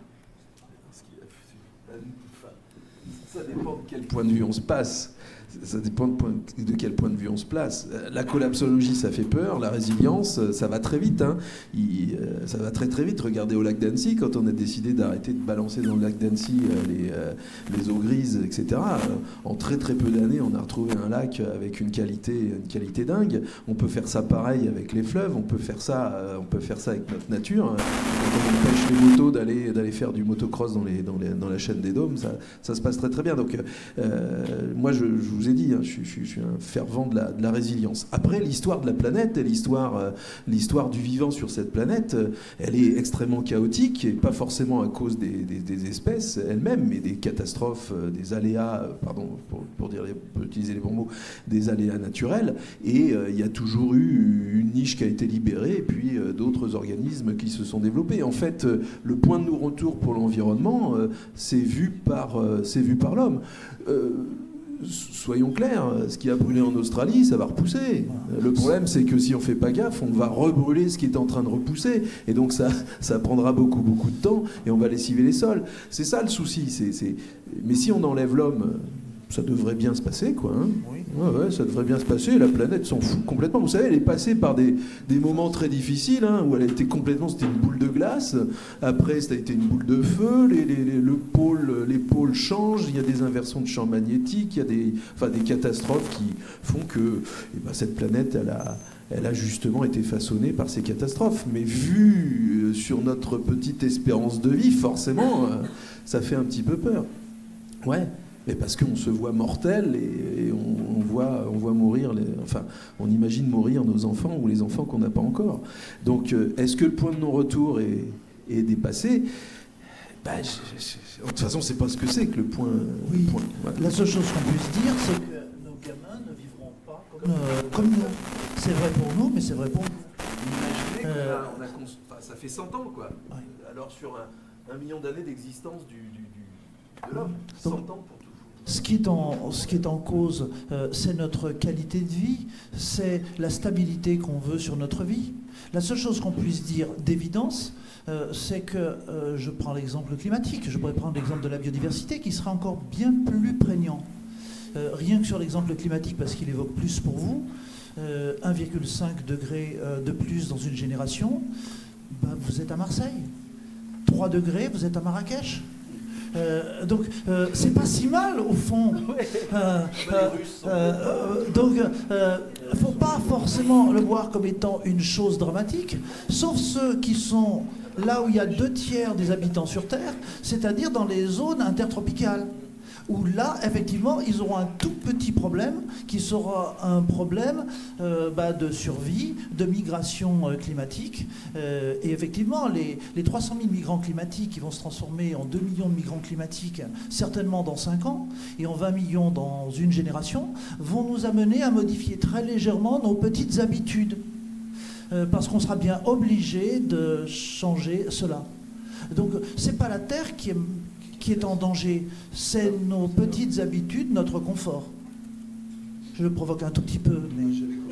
Ça dépend de quel point de vue on se passe. Ça dépend de quel point de vue on se place. La collapsologie, ça fait peur. La résilience, ça va très vite. Hein. Ça va très très vite. Regardez au lac d'Annecy, quand on a décidé d'arrêter de balancer dans le lac d'Annecy les eaux grises, etc. En très très peu d'années, on a retrouvé un lac avec une qualité dingue. On peut faire ça pareil avec les fleuves. On peut faire ça avec notre nature. Quand on empêche les motos d'aller faire du motocross dans la chaîne des Dômes, ça se passe très très bien. Donc moi, je vous ai dit, hein, je suis un fervent de la résilience. Après, l'histoire de la planète et l'histoire du vivant sur cette planète, elle est extrêmement chaotique, et pas forcément à cause des espèces elles-mêmes, mais des catastrophes, des aléas, pardon, pour utiliser les bons mots, des aléas naturels. Et il y a toujours eu une niche qui a été libérée, et puis d'autres organismes qui se sont développés. En fait, le point de non-retour pour l'environnement, c'est vu par l'homme. Soyons clairs, ce qui a brûlé en Australie, ça va repousser. Le problème, c'est que si on ne fait pas gaffe, on va rebrûler ce qui est en train de repousser. Et donc ça prendra beaucoup de temps et on va lessiver les sols. C'est ça le souci. Mais si on enlève l'homme, ça devrait bien se passer, quoi. Hein. Oui. Ouais, ça devrait bien se passer. La planète s'en fout complètement. Vous savez, elle est passée par des moments très difficiles, hein, où elle a été complètement, c'était une boule de glace. Après, ça a été une boule de feu. Les pôles changent. Il y a des inversions de champs magnétiques. Il y a des catastrophes qui font que cette planète, elle a justement été façonnée par ces catastrophes. Mais vu sur notre petite espérance de vie, forcément, ça fait un petit peu peur. Ouais. Mais parce qu'on se voit mortel et on voit mourir, on imagine mourir nos enfants ou les enfants qu'on n'a pas encore. Donc, est-ce que le point de non-retour est dépassé? De toute façon, c'est pas ce que c'est que le point.
Oui.
Le point, voilà.
La seule chose qu'on puisse dire, c'est que nos gamins ne vivront pas comme nous. C'est vrai pour nous, mais c'est vrai pour nous.
Imaginez ça fait 100 ans, quoi. Ouais. Alors sur un million d'années d'existence de l'homme, 100 ans pour tout.
Ce qui est en cause, c'est notre qualité de vie, c'est la stabilité qu'on veut sur notre vie. La seule chose qu'on puisse dire d'évidence, c'est que, je prends l'exemple climatique, je pourrais prendre l'exemple de la biodiversité qui sera encore bien plus prégnant. Rien que sur l'exemple climatique, parce qu'il évoque plus pour vous, 1,5 degré de plus dans une génération, vous êtes à Marseille. 3 degrés, vous êtes à Marrakech. Donc c'est pas si mal au fond. Donc faut pas forcément le voir comme étant une chose dramatique, sauf ceux qui sont là où il y a 2/3 des habitants sur Terre, c'est-à-dire dans les zones intertropicales, où là, effectivement, ils auront un tout petit problème qui sera un problème de survie, de migration climatique. Et effectivement, les 300 000 migrants climatiques qui vont se transformer en 2 millions de migrants climatiques, certainement dans 5 ans, et en 20 millions dans une génération, vont nous amener à modifier très légèrement nos petites habitudes. Parce qu'on sera bien obligé de changer cela. Donc, c'est pas la Terre qui est en danger, c'est nos petites habitudes, notre confort. Je le provoque un tout petit peu, mais...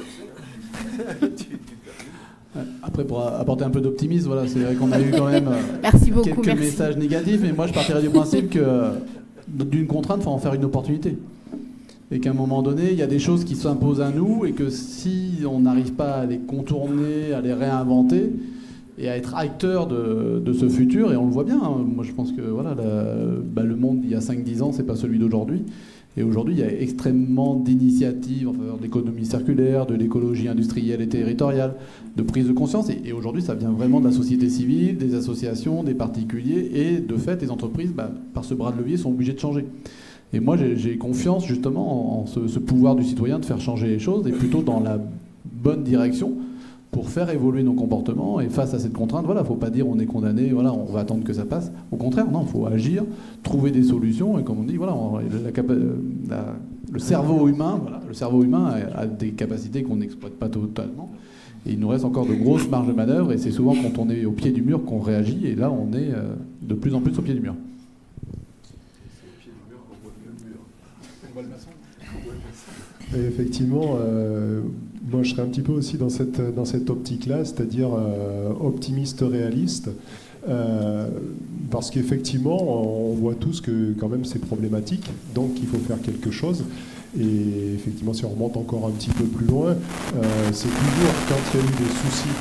Après, pour apporter un peu d'optimisme, voilà, c'est vrai qu'on a eu quand même quelques messages négatifs, mais moi je partirais du principe que d'une contrainte, il faut en faire une opportunité. Et qu'à un moment donné, il y a des choses qui s'imposent à nous, et que si on n'arrive pas à les contourner, à les réinventer, et à être acteur de ce futur, et on le voit bien, hein. Moi je pense que voilà, le monde il y a 5-10 ans, c'est pas celui d'aujourd'hui. Et aujourd'hui, il y a extrêmement d'initiatives en faveur de l'économie circulaire, de l'écologie industrielle et territoriale, de prise de conscience. Et aujourd'hui, ça vient vraiment de la société civile, des associations, des particuliers. Et de fait, les entreprises, par ce bras de levier, sont obligées de changer. Et moi, j'ai confiance justement en ce pouvoir du citoyen de faire changer les choses, et plutôt dans la bonne direction, pour faire évoluer nos comportements. Et face à cette contrainte, voilà, faut pas dire on est condamné, voilà, on va attendre que ça passe. Au contraire, non, il faut agir, trouver des solutions. Et comme on dit, voilà, le cerveau humain, a des capacités qu'on n'exploite pas totalement. Et il nous reste encore de grosses marges de manœuvre. Et c'est souvent quand on est au pied du mur qu'on réagit. Et là, on est de plus en plus au pied du mur.
Et effectivement, moi je serais un petit peu aussi dans cette optique-là, c'est-à-dire optimiste réaliste, parce qu'effectivement, on voit tous que quand même c'est problématique, donc il faut faire quelque chose. Et effectivement, si on remonte encore un petit peu plus loin, c'est toujours quand il y a eu des soucis.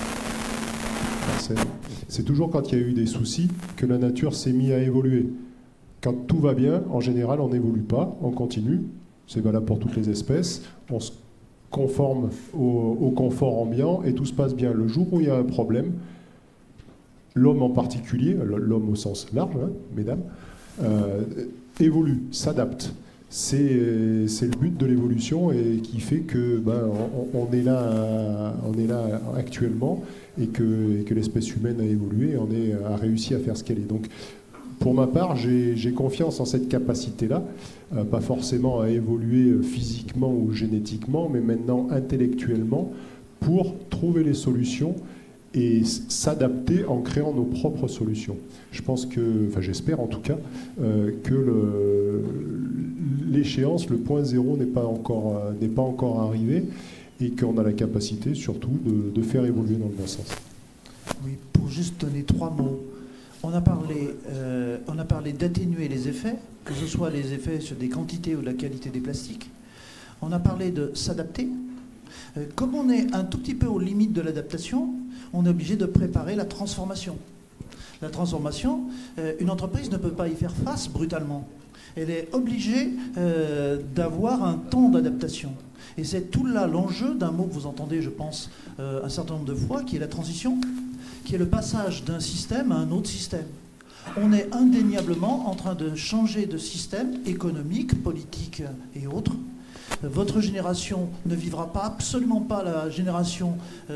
C'est toujours quand il y a eu des soucis que la nature s'est mise à évoluer. Quand tout va bien, en général, on n'évolue pas, on continue. C'est valable pour toutes les espèces. On se conforme au confort ambiant et tout se passe bien. Le jour où il y a un problème, l'homme en particulier, l'homme au sens large, hein, mesdames, évolue, s'adapte. C'est le but de l'évolution et qui fait que on est là actuellement et que l'espèce humaine a évolué et a réussi à faire ce qu'elle est. Donc, pour ma part, j'ai confiance en cette capacité-là, pas forcément à évoluer physiquement ou génétiquement, mais maintenant intellectuellement, pour trouver les solutions et s'adapter en créant nos propres solutions. Je pense j'espère en tout cas, que l'échéance, le point zéro n'est pas encore arrivé et qu'on a la capacité surtout de faire évoluer dans le bon sens.
Oui, pour juste donner 3 mots. On a parlé d'atténuer les effets, que ce soit les effets sur des quantités ou de la qualité des plastiques. On a parlé de s'adapter. Comme on est un tout petit peu aux limites de l'adaptation, on est obligé de préparer la transformation. La transformation, une entreprise ne peut pas y faire face brutalement. Elle est obligée d'avoir un temps d'adaptation. Et c'est tout là l'enjeu d'un mot que vous entendez, je pense, un certain nombre de fois, qui est la transition, qui est le passage d'un système à un autre système. On est indéniablement en train de changer de système économique, politique et autres. Votre génération ne vivra pas, absolument pas la génération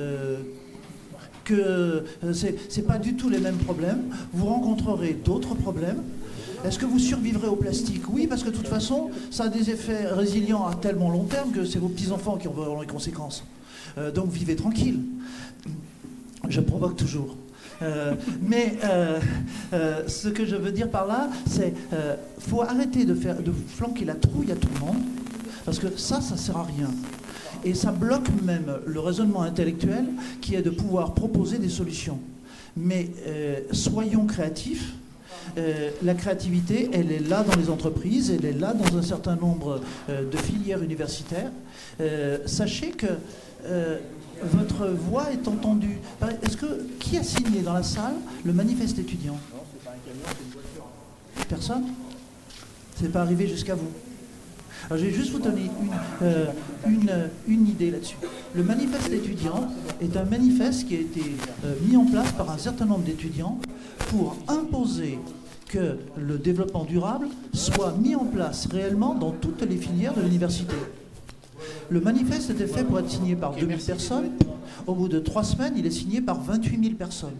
c'est pas du tout les mêmes problèmes. Vous rencontrerez d'autres problèmes. Est-ce que vous survivrez au plastique? Oui, parce que de toute façon, ça a des effets résilients à tellement long terme que c'est vos petits-enfants qui en verront les conséquences. Donc vivez tranquille. Je provoque toujours. Mais ce que je veux dire par là, c'est faut arrêter de flanquer la trouille à tout le monde, parce que ça sert à rien. Et ça bloque même le raisonnement intellectuel qui est de pouvoir proposer des solutions. Mais soyons créatifs. La créativité, elle est là dans les entreprises, elle est là dans un certain nombre de filières universitaires. Sachez que votre voix est entendue. Qui a signé dans la salle le manifeste étudiant? Non, c'est pas un camion, c'est une voiture. Personne? C'est pas arrivé jusqu'à vous. Alors, je vais juste vous donner une idée là-dessus. Le manifeste étudiant est un manifeste qui a été mis en place par un certain nombre d'étudiants pour imposer que le développement durable soit mis en place réellement dans toutes les filières de l'université. Le manifeste était fait pour être signé par 2000 personnes. Au bout de 3 semaines, il est signé par 28 000 personnes.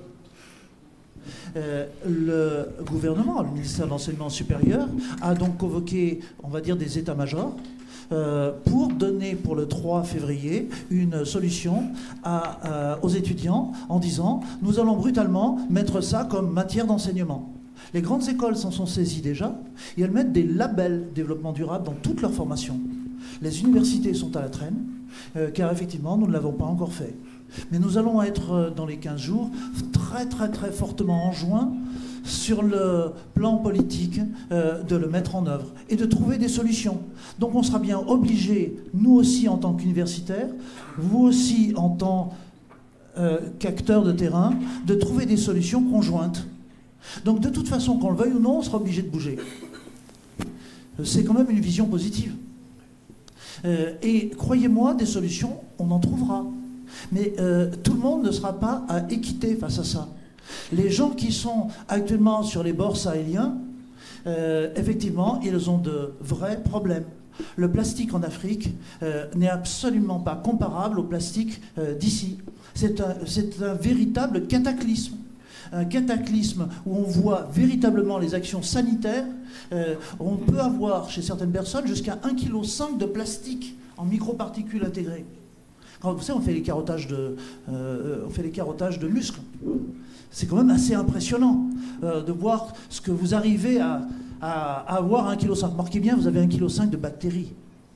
Le gouvernement, le ministère de l'Enseignement supérieur, a donc convoqué, on va dire, des états-majors pour donner pour le 3 février une solution aux étudiants en disant « Nous allons brutalement mettre ça comme matière d'enseignement ». Les grandes écoles s'en sont saisies déjà et elles mettent des labels développement durable dans toute leur formation. Les universités sont à la traîne car effectivement nous ne l'avons pas encore fait. Mais nous allons être dans les 15 jours très très très fortement enjoints sur le plan politique de le mettre en œuvre et de trouver des solutions. Donc on sera bien obligés, nous aussi en tant qu'universitaires, vous aussi en tant qu'acteurs de terrain, de trouver des solutions conjointes. Donc de toute façon, qu'on le veuille ou non, on sera obligé de bouger. C'est quand même une vision positive. Et croyez-moi, des solutions, on en trouvera. Mais tout le monde ne sera pas à équité face à ça. Les gens qui sont actuellement sur les bords sahéliens, effectivement, ils ont de vrais problèmes. Le plastique en Afrique n'est absolument pas comparable au plastique d'ici. C'est un véritable cataclysme. Un cataclysme où on voit véritablement les actions sanitaires. On peut avoir chez certaines personnes jusqu'à 1,5 kg de plastique en microparticules intégrées. Quand vous savez, on fait les carottages de muscles. C'est quand même assez impressionnant de voir ce que vous arrivez à à avoir 1,5 kg. Remarquez bien, vous avez 1,5 kg de bactéries.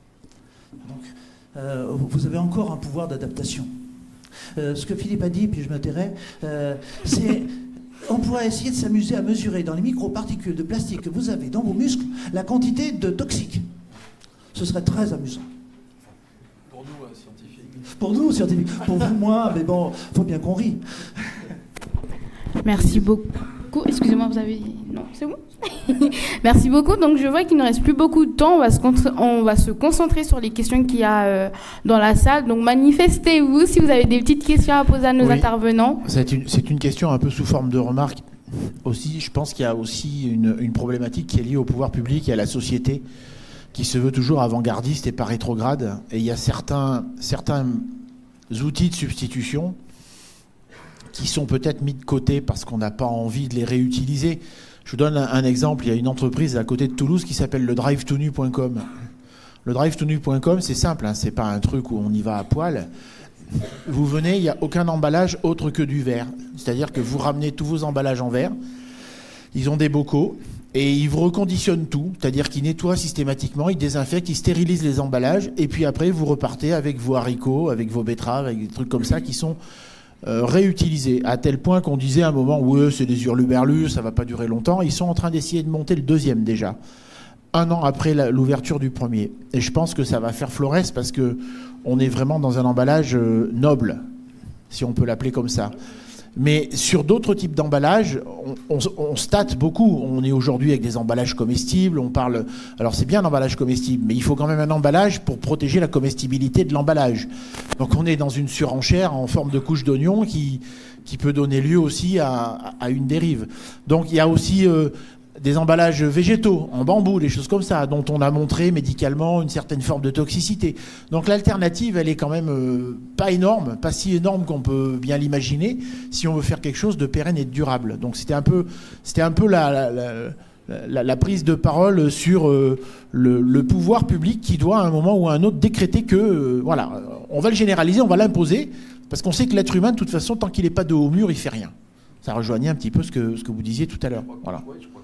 Donc, vous avez encore un pouvoir d'adaptation. Ce que Philippe a dit, puis je m'intéresse, c'est... On pourrait essayer de s'amuser à mesurer dans les microparticules de plastique que vous avez dans vos muscles la quantité de toxiques. Ce serait très amusant.
Pour nous, scientifiques.
Pour nous, scientifiques. Pour vous, moi, mais bon, faut bien qu'on rie.
Merci beaucoup. Excusez-moi, vous avez... Non, c'est bon. Merci beaucoup. Donc, je vois qu'il ne reste plus beaucoup de temps. On va se concentrer sur les questions qu'il y a dans la salle. Donc, manifestez-vous si vous avez des petites questions à poser à nos intervenants.
C'est une question un peu sous forme de remarque. Aussi, je pense qu'il y a aussi une problématique qui est liée au pouvoir public et à la société qui se veut toujours avant-gardiste et pas rétrograde. Et il y a certains outils de substitution qui sont peut-être mis de côté parce qu'on n'a pas envie de les réutiliser. Je vous donne un exemple. Il y a une entreprise à côté de Toulouse qui s'appelle le drive-to-nu.com. Le drive-to-nu.com, c'est simple, hein, c'est pas un truc où on y va à poil. Vous venez, il n'y a aucun emballage autre que du verre. C'est-à-dire que vous ramenez tous vos emballages en verre. Ils ont des bocaux et ils vous reconditionnent tout. C'est-à-dire qu'ils nettoient systématiquement, ils désinfectent, ils stérilisent les emballages. Et puis après, vous repartez avec vos haricots, avec vos betteraves, avec des trucs comme ça qui sont réutilisés. À tel point qu'on disait à un moment, ouais, c'est des hurluberlus, ça va pas durer longtemps. Ils sont en train d'essayer de monter le deuxième déjà. 1 an après l'ouverture du premier. Et je pense que ça va faire florès parce que on est vraiment dans un emballage noble, si on peut l'appeler comme ça. Mais sur d'autres types d'emballages, on se tâte beaucoup. On est aujourd'hui avec des emballages comestibles, on parle... Alors c'est bien l'emballage comestible, mais il faut quand même un emballage pour protéger la comestibilité de l'emballage. Donc on est dans une surenchère en forme de couche d'oignon qui peut donner lieu aussi à une dérive. Donc il y a aussi... des emballages végétaux, en bambou, des choses comme ça, dont on a montré médicalement une certaine forme de toxicité. Donc l'alternative, elle est quand même pas énorme, pas si énorme qu'on peut bien l'imaginer, si on veut faire quelque chose de pérenne et de durable. Donc c'était un peu la prise de parole sur le pouvoir public qui doit à un moment ou à un autre décréter que, voilà, on va le généraliser, on va l'imposer, parce qu'on sait que l'être humain, de toute façon, tant qu'il n'est pas de haut mur, il fait rien. Ça rejoignait un petit peu ce que vous disiez tout à l'heure. Voilà.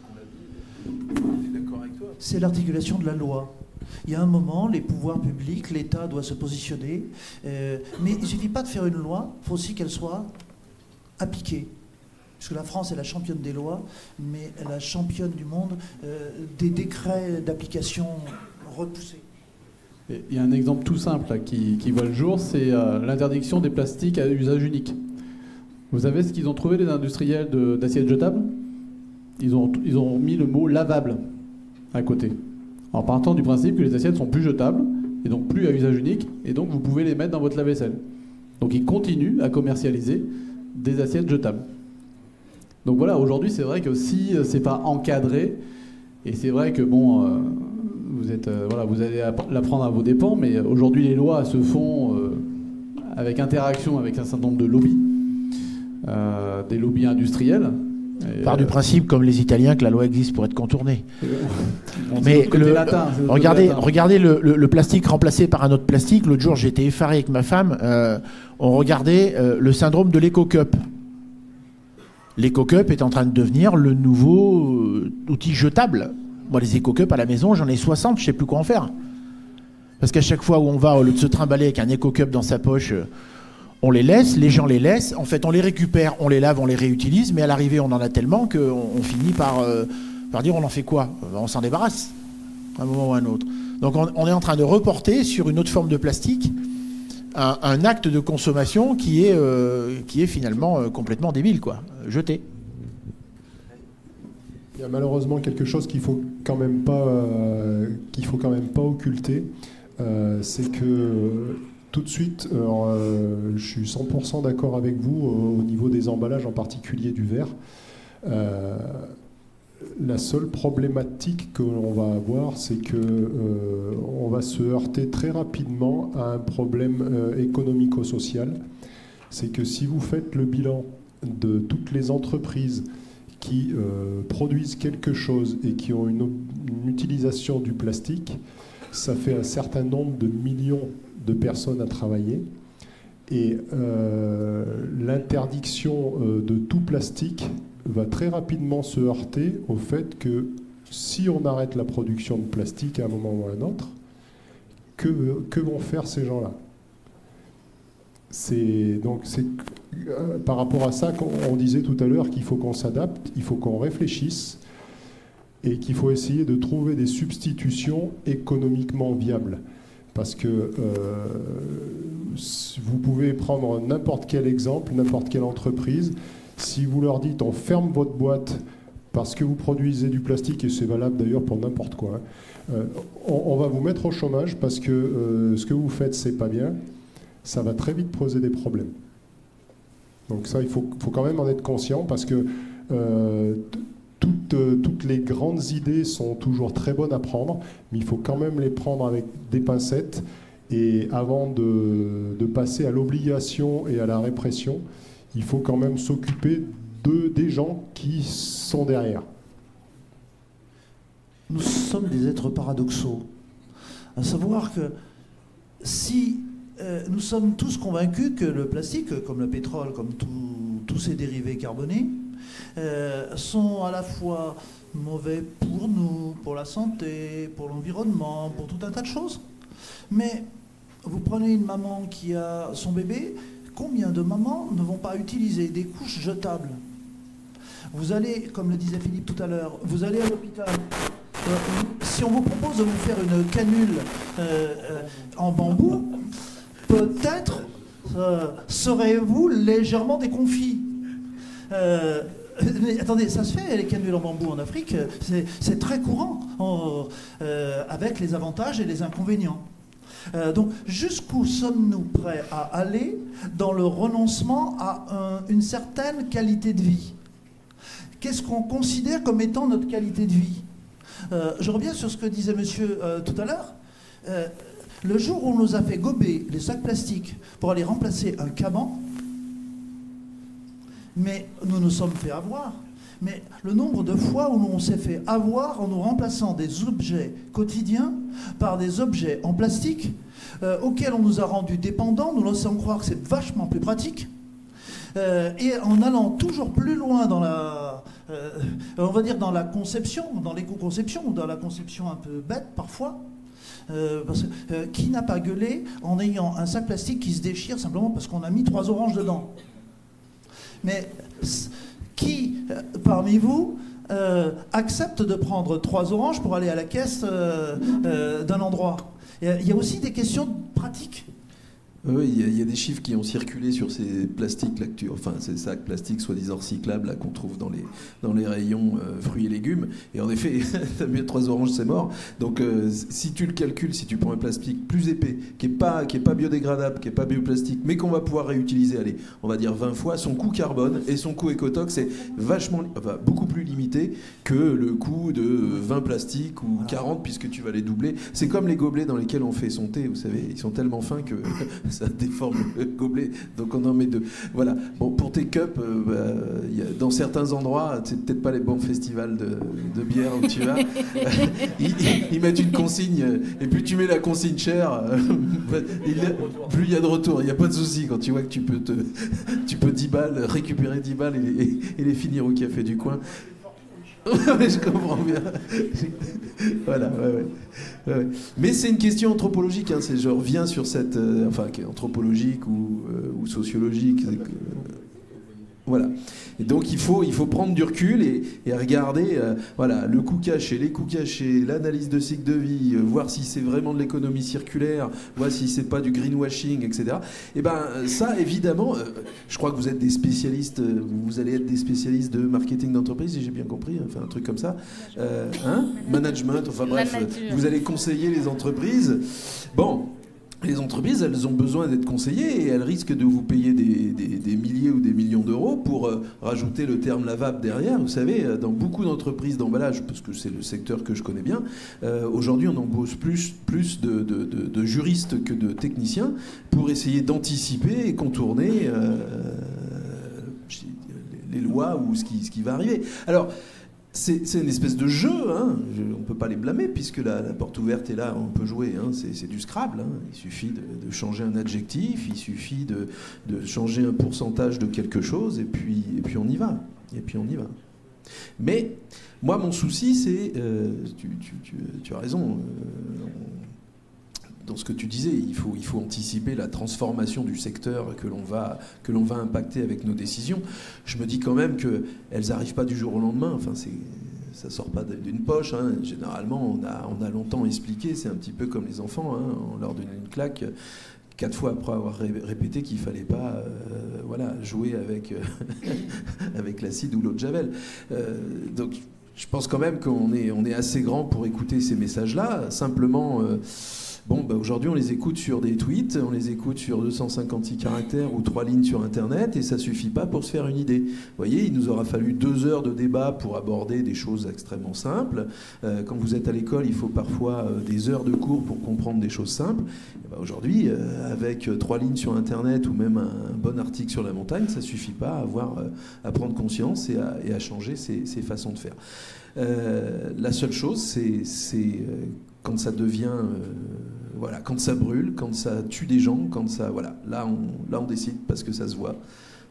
C'est l'articulation de la loi. Il y a un moment, les pouvoirs publics, l'État doit se positionner, mais il ne suffit pas de faire une loi, il faut aussi qu'elle soit appliquée. Parce que la France est la championne des lois, mais la championne du monde des décrets d'application repoussés.
Il y a un exemple tout simple là, qui voit le jour, c'est l'interdiction des plastiques à usage unique. Vous savez ce qu'ils ont trouvé, les industriels d'assiettes jetables ? Ils ont mis le mot lavable à côté, en partant du principe que les assiettes sont plus jetables et donc plus à usage unique, et donc vous pouvez les mettre dans votre lave-vaisselle. Donc ils continuent à commercialiser des assiettes jetables. Donc voilà, aujourd'hui c'est vrai que si c'est pas encadré, et c'est vrai que bon, vous allez l'apprendre à vos dépens, mais aujourd'hui les lois se font avec interaction avec un certain nombre de lobbies, des lobbies industriels.
Part du principe, comme les Italiens, que la loi existe pour être contournée. Mais regardez le plastique remplacé par un autre plastique. L'autre jour, j'étais effaré avec ma femme. On regardait le syndrome de l'éco-cup. L'éco-cup est en train de devenir le nouveau outil jetable. Moi, les éco-cups à la maison, j'en ai 60, je ne sais plus quoi en faire. Parce qu'à chaque fois où on va, au lieu de se trimballer avec un éco-cup dans sa poche... On les laisse, les gens les laissent, en fait on les récupère, on les lave, on les réutilise, mais à l'arrivée on en a tellement qu'on finit par dire on en fait quoi ? On s'en débarrasse, à un moment ou à un autre. Donc on est en train de reporter sur une autre forme de plastique un acte de consommation qui est finalement complètement débile, quoi, jeté.
Il y a malheureusement quelque chose qu'il faut quand même pas occulter, c'est que tout de suite, je suis 100% d'accord avec vous au niveau des emballages, en particulier du verre. La seule problématique que l'on va avoir, c'est qu'on va se heurter très rapidement à un problème économico-social. C'est que si vous faites le bilan de toutes les entreprises qui produisent quelque chose et qui ont une utilisation du plastique, ça fait un certain nombre de millions de personnes à travailler, et l'interdiction de tout plastique va très rapidement se heurter au fait que si on arrête la production de plastique à un moment ou à un autre, que vont faire ces gens-là? Donc c'est par rapport à ça qu'on disait tout à l'heure qu'il faut qu'on s'adapte, il faut qu'on réfléchisse et qu'il faut essayer de trouver des substitutions économiquement viables. Parce que vous pouvez prendre n'importe quel exemple, n'importe quelle entreprise. Si vous leur dites on ferme votre boîte parce que vous produisez du plastique, et c'est valable d'ailleurs pour n'importe quoi, hein, on va vous mettre au chômage parce que ce que vous faites, c'est pas bien, ça va très vite poser des problèmes. Donc ça, il faut quand même en être conscient parce que toutes les grandes idées sont toujours très bonnes à prendre, mais il faut quand même les prendre avec des pincettes. Et avant de passer à l'obligation et à la répression, il faut quand même s'occuper des gens qui sont derrière.
Nous sommes des êtres paradoxaux. À savoir que si nous sommes tous convaincus que le plastique, comme le pétrole, comme tous ces dérivés carbonés, sont à la fois mauvais pour nous, pour la santé, pour l'environnement, pour tout un tas de choses. Mais vous prenez une maman qui a son bébé, combien de mamans ne vont pas utiliser des couches jetables? Vous allez, comme le disait Philippe tout à l'heure, vous allez à l'hôpital. Si on vous propose de vous faire une canule en bambou, peut-être serez-vous légèrement déconfit. Mais attendez, ça se fait les canules en bambou en Afrique, c'est très courant avec les avantages et les inconvénients. Donc jusqu'où sommes-nous prêts à aller dans le renoncement à une certaine qualité de vie? Qu'est-ce qu'on considère comme étant notre qualité de vie? Je reviens sur ce que disait monsieur tout à l'heure. Le jour où on nous a fait gober les sacs plastiques pour aller remplacer un caban, mais nous nous sommes fait avoir. Mais le nombre de fois où on s'est fait avoir en nous remplaçant des objets quotidiens par des objets en plastique auxquels on nous a rendus dépendants, nous laissant croire que c'est vachement plus pratique, et en allant toujours plus loin dans la, on va dire dans la conception, dans l'éco-conception, ou dans la conception un peu bête parfois. Parce que qui n'a pas gueulé en ayant un sac plastique qui se déchire simplement parce qu'on a mis 3 oranges dedans? Mais qui, parmi vous, accepte de prendre 3 oranges pour aller à la caisse d'un endroit? Il y a aussi des questions pratiques.
Oui, il y a des chiffres qui ont circulé sur ces plastiques, enfin ces sacs plastiques soi-disant recyclables là, qu'on trouve dans les rayons fruits et légumes. Et en effet, t'as mis 3 oranges, c'est mort. Donc si tu le calcules, si tu prends un plastique plus épais, qui est pas biodégradable, qui est pas bioplastique, mais qu'on va pouvoir réutiliser, allez, on va dire 20 fois, son coût carbone et son coût écotox est beaucoup plus limité que le coût de 20 plastiques ou 40 puisque tu vas les doubler. C'est comme les gobelets dans lesquels on fait son thé, vous savez, ils sont tellement fins que ça déforme le gobelet, donc on en met 2. Voilà. Bon, pour tes cups, dans certains endroits, c'est peut-être pas les bons festivals de bière où tu vas. Ils mettent une consigne, et plus tu mets la consigne chère, plus il y a de retour. Il n'y a pas de souci quand tu vois que tu peux 10 balles, récupérer 10 balles et les finir au café du coin. Ouais, je comprends bien. Voilà, ouais. Mais c'est une question anthropologique, hein, je reviens sur cette... anthropologique ou sociologique. Voilà. Et donc il faut prendre du recul et regarder voilà, le coût caché, les coûts cachés, l'analyse de cycle de vie, voir si c'est vraiment de l'économie circulaire, voir si c'est pas du greenwashing, etc. Et ben ça, évidemment, je crois que vous êtes des spécialistes, vous allez être des spécialistes de marketing d'entreprise, si j'ai bien compris, enfin un truc comme ça. Management, enfin bref, vous allez conseiller les entreprises. Bon. Les entreprises, elles ont besoin d'être conseillées et elles risquent de vous payer des milliers ou des millions d'euros pour rajouter le terme lavable derrière. Vous savez, dans beaucoup d'entreprises d'emballage, parce que c'est le secteur que je connais bien, aujourd'hui on embauche plus de juristes que de techniciens pour essayer d'anticiper et contourner les lois ou ce qui va arriver. Alors, c'est une espèce de jeu, hein. On ne peut pas les blâmer puisque la porte ouverte est là, on peut jouer, hein. C'est du Scrabble, hein. Il suffit de changer un adjectif, il suffit de changer un pourcentage de quelque chose et puis on y va. Mais Moi, mon souci, c'est, tu as raison, dans ce que tu disais, il faut anticiper la transformation du secteur que l'on va impacter avec nos décisions. Je me dis quand même qu'elles n'arrivent pas du jour au lendemain. Enfin, ça sort pas d'une poche. Hein. Généralement, on a longtemps expliqué, c'est un petit peu comme les enfants, hein. On leur donne une claque 4 fois après avoir répété qu'il fallait pas jouer avec, avec l'acide ou l'eau de Javel. Donc, je pense quand même qu'on est assez grand pour écouter ces messages-là. Simplement, aujourd'hui, on les écoute sur des tweets, on les écoute sur 256 caractères ou 3 lignes sur Internet, et ça suffit pas pour se faire une idée. Vous voyez, il nous aura fallu 2 heures de débat pour aborder des choses extrêmement simples. Quand vous êtes à l'école, il faut parfois des heures de cours pour comprendre des choses simples. Aujourd'hui, avec 3 lignes sur Internet ou même un bon article sur la montagne, ça suffit pas à prendre conscience et à changer ses façons de faire. La seule chose, c'est quand ça devient, quand ça brûle, quand ça tue des gens, quand ça, là on décide parce que ça se voit.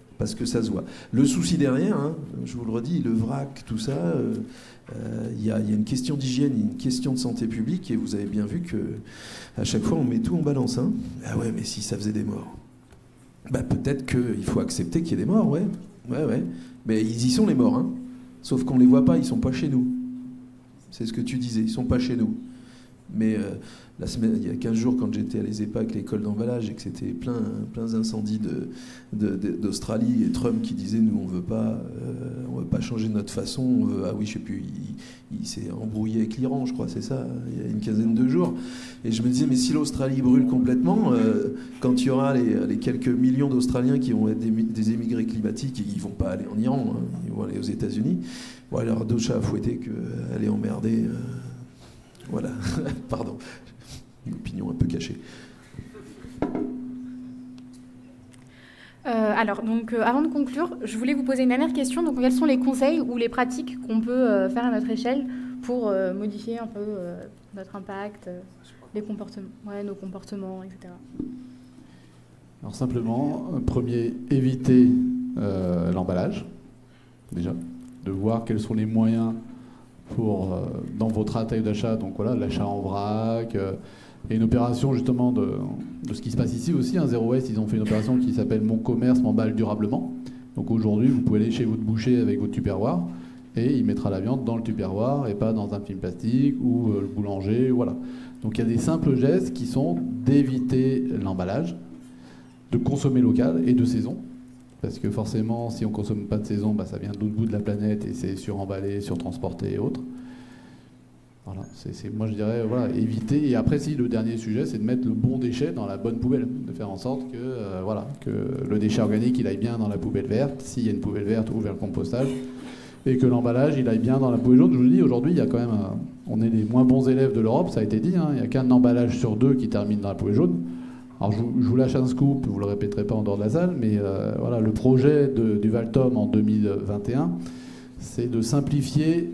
Le souci derrière, hein, je vous le redis, le vrac, tout ça, il y a une question d'hygiène, une question de santé publique, et vous avez bien vu que à chaque fois on met tout en balance. Hein. Ah ouais, mais si ça faisait des morts, peut-être qu'il faut accepter qu'il y ait des morts, ouais. Mais ils y sont les morts, hein. Sauf qu'on les voit pas, ils sont pas chez nous. C'est ce que tu disais, ils sont pas chez nous. Mais il y a 15 jours, quand j'étais à l'ESEPAC, l'école d'emballage, et que c'était plein d'incendies d'Australie, et Trump qui disait nous on veut pas changer notre façon, on veut, je sais plus, il s'est embrouillé avec l'Iran, je crois, c'est ça, il y a une quinzaine de jours. Et je me disais, mais si l'Australie brûle complètement, quand il y aura les quelques millions d'Australiens qui vont être des émigrés climatiques, et ils vont pas aller en Iran, hein, ils vont aller aux États-Unis, il y aura d'autres chats à fouetter qu'elle est emmerdée. Voilà, pardon, une opinion un peu cachée.
Avant de conclure, je voulais vous poser une dernière question. Donc, quels sont les conseils ou les pratiques qu'on peut faire à notre échelle pour modifier un peu notre impact, les comportements, nos comportements, etc.
Alors simplement, premier, éviter l'emballage, déjà, de voir quels sont les moyens pour, dans votre atelier d'achat, donc voilà, l'achat en vrac, et une opération justement de ce qui se passe ici aussi, hein, Zero Waste, ils ont fait une opération qui s'appelle Mon commerce m'emballe durablement. Donc aujourd'hui, vous pouvez aller chez votre boucher avec votre tupperware, et il mettra la viande dans le tupperware et pas dans un film plastique, ou le boulanger, voilà. Donc il y a des simples gestes qui sont d'éviter l'emballage, de consommer local et de saison. Parce que forcément, si on ne consomme pas de saison, ça vient de l'autre bout de la planète et c'est suremballé, surtransporté et autres. Voilà, moi je dirais, éviter. Et après, le dernier sujet, c'est de mettre le bon déchet dans la bonne poubelle. De faire en sorte que le déchet organique, il aille bien dans la poubelle verte, s'il y a une poubelle verte ou vers le compostage, et que l'emballage, il aille bien dans la poubelle jaune. Je vous le dis, aujourd'hui, il y a quand même, on est les moins bons élèves de l'Europe, ça a été dit, hein, il n'y a qu'un emballage sur 2 qui termine dans la poubelle jaune. Alors je vous lâche un scoop, vous ne le répéterez pas en dehors de la salle, mais le projet du Valtom en 2021, c'est de simplifier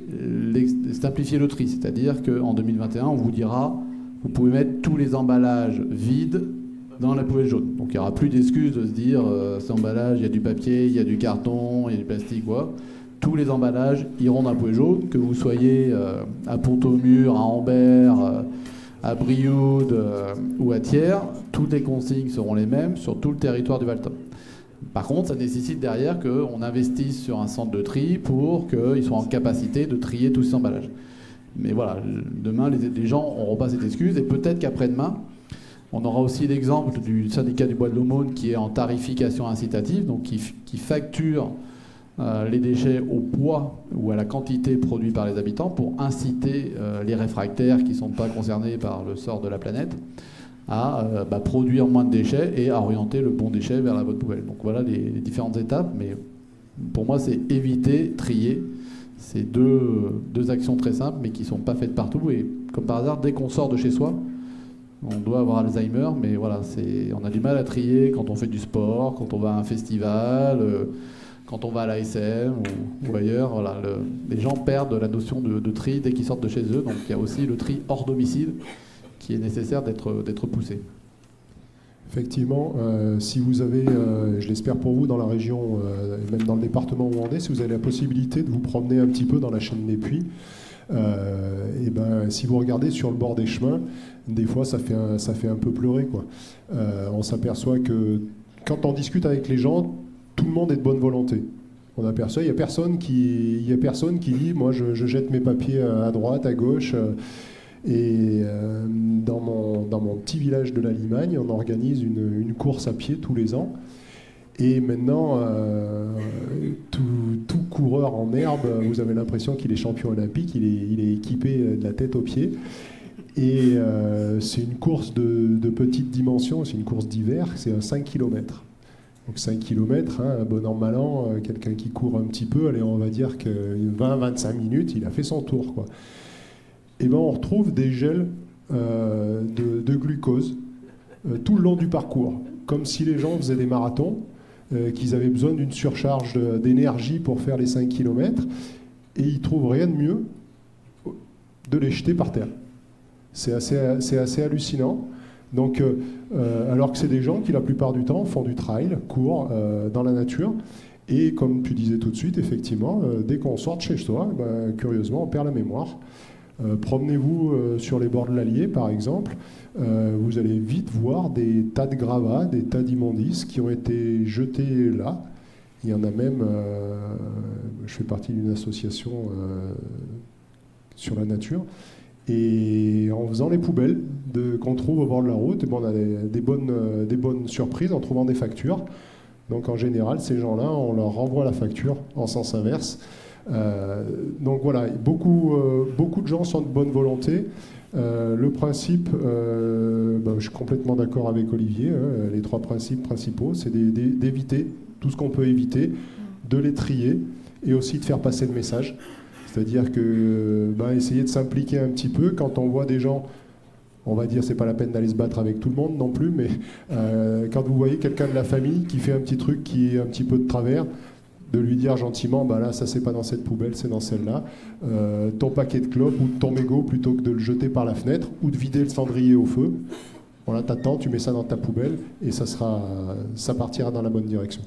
le tri. C'est-à-dire qu'en 2021, on vous dira, vous pouvez mettre tous les emballages vides dans la poubelle jaune. Donc il n'y aura plus d'excuses de se dire, cet emballage, il y a du papier, il y a du carton, il y a du plastique, quoi. Tous les emballages iront dans la poubelle jaune, que vous soyez à Pont-au-Mur, à Ambert, à Brioude ou à Thiers, toutes les consignes seront les mêmes sur tout le territoire du Valtom. Par contre, ça nécessite derrière qu'on investisse sur un centre de tri pour qu'ils soient en capacité de trier tous ces emballages. Mais voilà, demain, les gens n'auront pas cette excuse, et peut-être qu'après-demain, on aura aussi l'exemple du syndicat du bois de l'Aumône qui est en tarification incitative, donc qui facture les déchets au poids ou à la quantité produite par les habitants pour inciter les réfractaires qui ne sont pas concernés par le sort de la planète à produire moins de déchets et à orienter le bon déchet vers la bonne poubelle. Donc voilà les différentes étapes, mais pour moi c'est éviter, trier. C'est deux actions très simples mais qui ne sont pas faites partout, et comme par hasard, dès qu'on sort de chez soi, on doit avoir Alzheimer, mais voilà, on a du mal à trier quand on fait du sport, quand on va à un festival, quand on va à l'ASM ou ailleurs. Voilà, les gens perdent la notion de tri dès qu'ils sortent de chez eux. Donc il y a aussi le tri hors domicile qui est nécessaire d'être poussé.
Effectivement, si vous avez, je l'espère pour vous, dans la région, et même dans le département où on est, si vous avez la possibilité de vous promener un petit peu dans la chaîne des Puys, et ben, si vous regardez sur le bord des chemins, des fois ça fait un peu pleurer, quoi. On s'aperçoit que quand on discute avec les gens, tout le monde est de bonne volonté. On aperçoit, il n'y a personne qui dit moi je jette mes papiers à droite, à gauche. Et dans mon petit village de la Limagne, on organise une course à pied tous les ans. Et maintenant, tout coureur en herbe, vous avez l'impression qu'il est champion olympique, il est équipé de la tête aux pieds. Et c'est une course de petite dimension, c'est une course d'hiver, c'est un 5 km. Donc 5 km, hein, bon an, mal an, quelqu'un qui court un petit peu, allez, on va dire que 20-25 minutes, il a fait son tour, quoi. Et ben on retrouve des gels de glucose tout le long du parcours, comme si les gens faisaient des marathons, qu'ils avaient besoin d'une surcharge d'énergie pour faire les 5 km, et ils trouvent rien de mieux de les jeter par terre. C'est assez hallucinant. Donc, alors que c'est des gens qui, la plupart du temps, font du trail, courent dans la nature. Et comme tu disais tout de suite, effectivement, dès qu'on sort de chez soi, ben, curieusement, on perd la mémoire. Promenez-vous sur les bords de l'Allier, par exemple. Vous allez vite voir des tas de gravats, des tas d'immondices qui ont été jetés là. Il y en a même... je fais partie d'une association sur la nature. Et en faisant les poubelles qu'on trouve au bord de la route, on a des bonnes surprises en trouvant des factures. Donc en général, ces gens-là, on leur renvoie la facture en sens inverse. Donc voilà, beaucoup de gens sont de bonne volonté. Le principe, je suis complètement d'accord avec Olivier, hein, les 3 principes principaux, c'est d'éviter tout ce qu'on peut éviter, de les trier et aussi de faire passer le message. C'est-à-dire que essayer de s'impliquer un petit peu quand on voit des gens, on va dire c'est pas la peine d'aller se battre avec tout le monde non plus, mais quand vous voyez quelqu'un de la famille qui fait un petit truc qui est un petit peu de travers, de lui dire gentiment, là ça c'est pas dans cette poubelle, c'est dans celle-là, ton paquet de clopes ou ton mégot, plutôt que de le jeter par la fenêtre ou de vider le cendrier au feu, voilà, t'attends, tu mets ça dans ta poubelle et ça partira dans la bonne direction.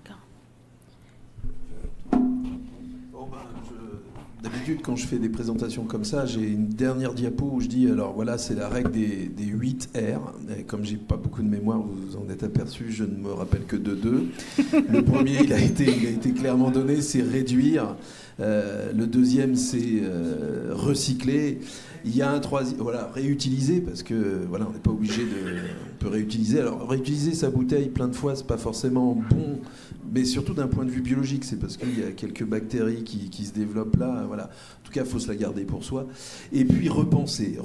D'habitude, quand je fais des présentations comme ça, j'ai une dernière diapo où je dis, alors voilà, c'est la règle des 8 R. Et comme j'ai pas beaucoup de mémoire, vous vous en êtes aperçu, je ne me rappelle que de 2. Le premier, il a été clairement donné, c'est réduire. Le deuxième, c'est recycler. Il y a un troisième, voilà, réutiliser, parce que voilà, on n'est pas obligé on peut réutiliser. Alors réutiliser sa bouteille plein de fois, c'est pas forcément bon, mais surtout d'un point de vue biologique, c'est parce qu'il y a quelques bactéries qui se développent là. Voilà. En tout cas, il faut se la garder pour soi. Et puis repenser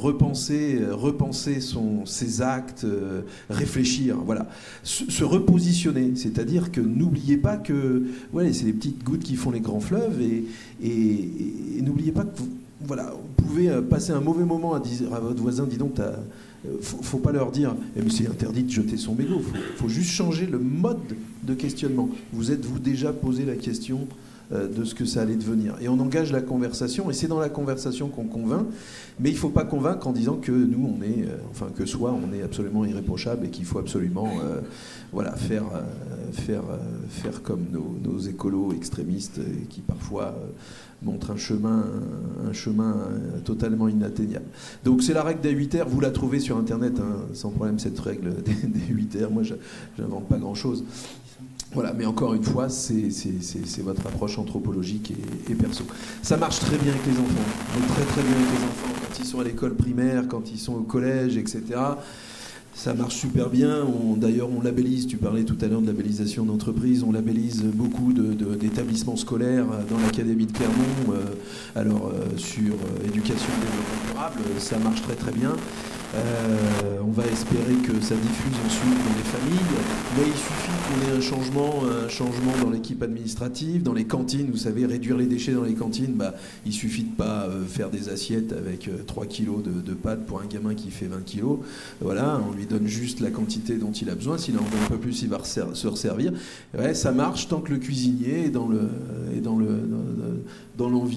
ses actes, réfléchir, voilà, se repositionner. C'est-à-dire que n'oubliez pas que, ouais, c'est les petites gouttes qui font les grands fleuves, et n'oubliez pas que voilà, vous pouvez passer un mauvais moment à dire à votre voisin, dis donc, faut pas leur dire mais c'est interdit de jeter son mégot. Faut juste changer le mode de questionnement. Vous êtes-vous déjà posé la question de ce que ça allait devenir? Et on engage la conversation, et c'est dans la conversation qu'on convainc, mais il ne faut pas convaincre en disant que nous, on est, que soit on est absolument irréprochable et qu'il faut absolument voilà, faire comme nos écolos extrémistes qui parfois montrent un chemin totalement inatteignable. Donc c'est la règle des 8 R, vous la trouvez sur Internet, hein, sans problème, cette règle des 8 R. Moi, je n'invente pas grand-chose. Voilà, mais encore une fois, c'est votre approche anthropologique et perso. Ça marche très bien avec les enfants, très très bien avec les enfants, quand ils sont à l'école primaire, quand ils sont au collège, etc. Ça marche super bien. D'ailleurs, on labellise, tu parlais tout à l'heure de labellisation d'entreprise, on labellise beaucoup d'établissements scolaires dans l'Académie de Clermont, sur éducation et développement durable, ça marche très très bien. On va espérer que ça diffuse ensuite dans les familles, mais il suffit qu'on ait un changement dans l'équipe administrative, dans les cantines. Vous savez, réduire les déchets dans les cantines, il suffit de pas faire des assiettes avec 3 kilos de pâtes pour un gamin qui fait 20 kilos. Voilà, on lui donne juste la quantité dont il a besoin. S'il en veut un peu plus, il va se resservir. Ouais, ça marche tant que le cuisinier est dans l'envie, etc.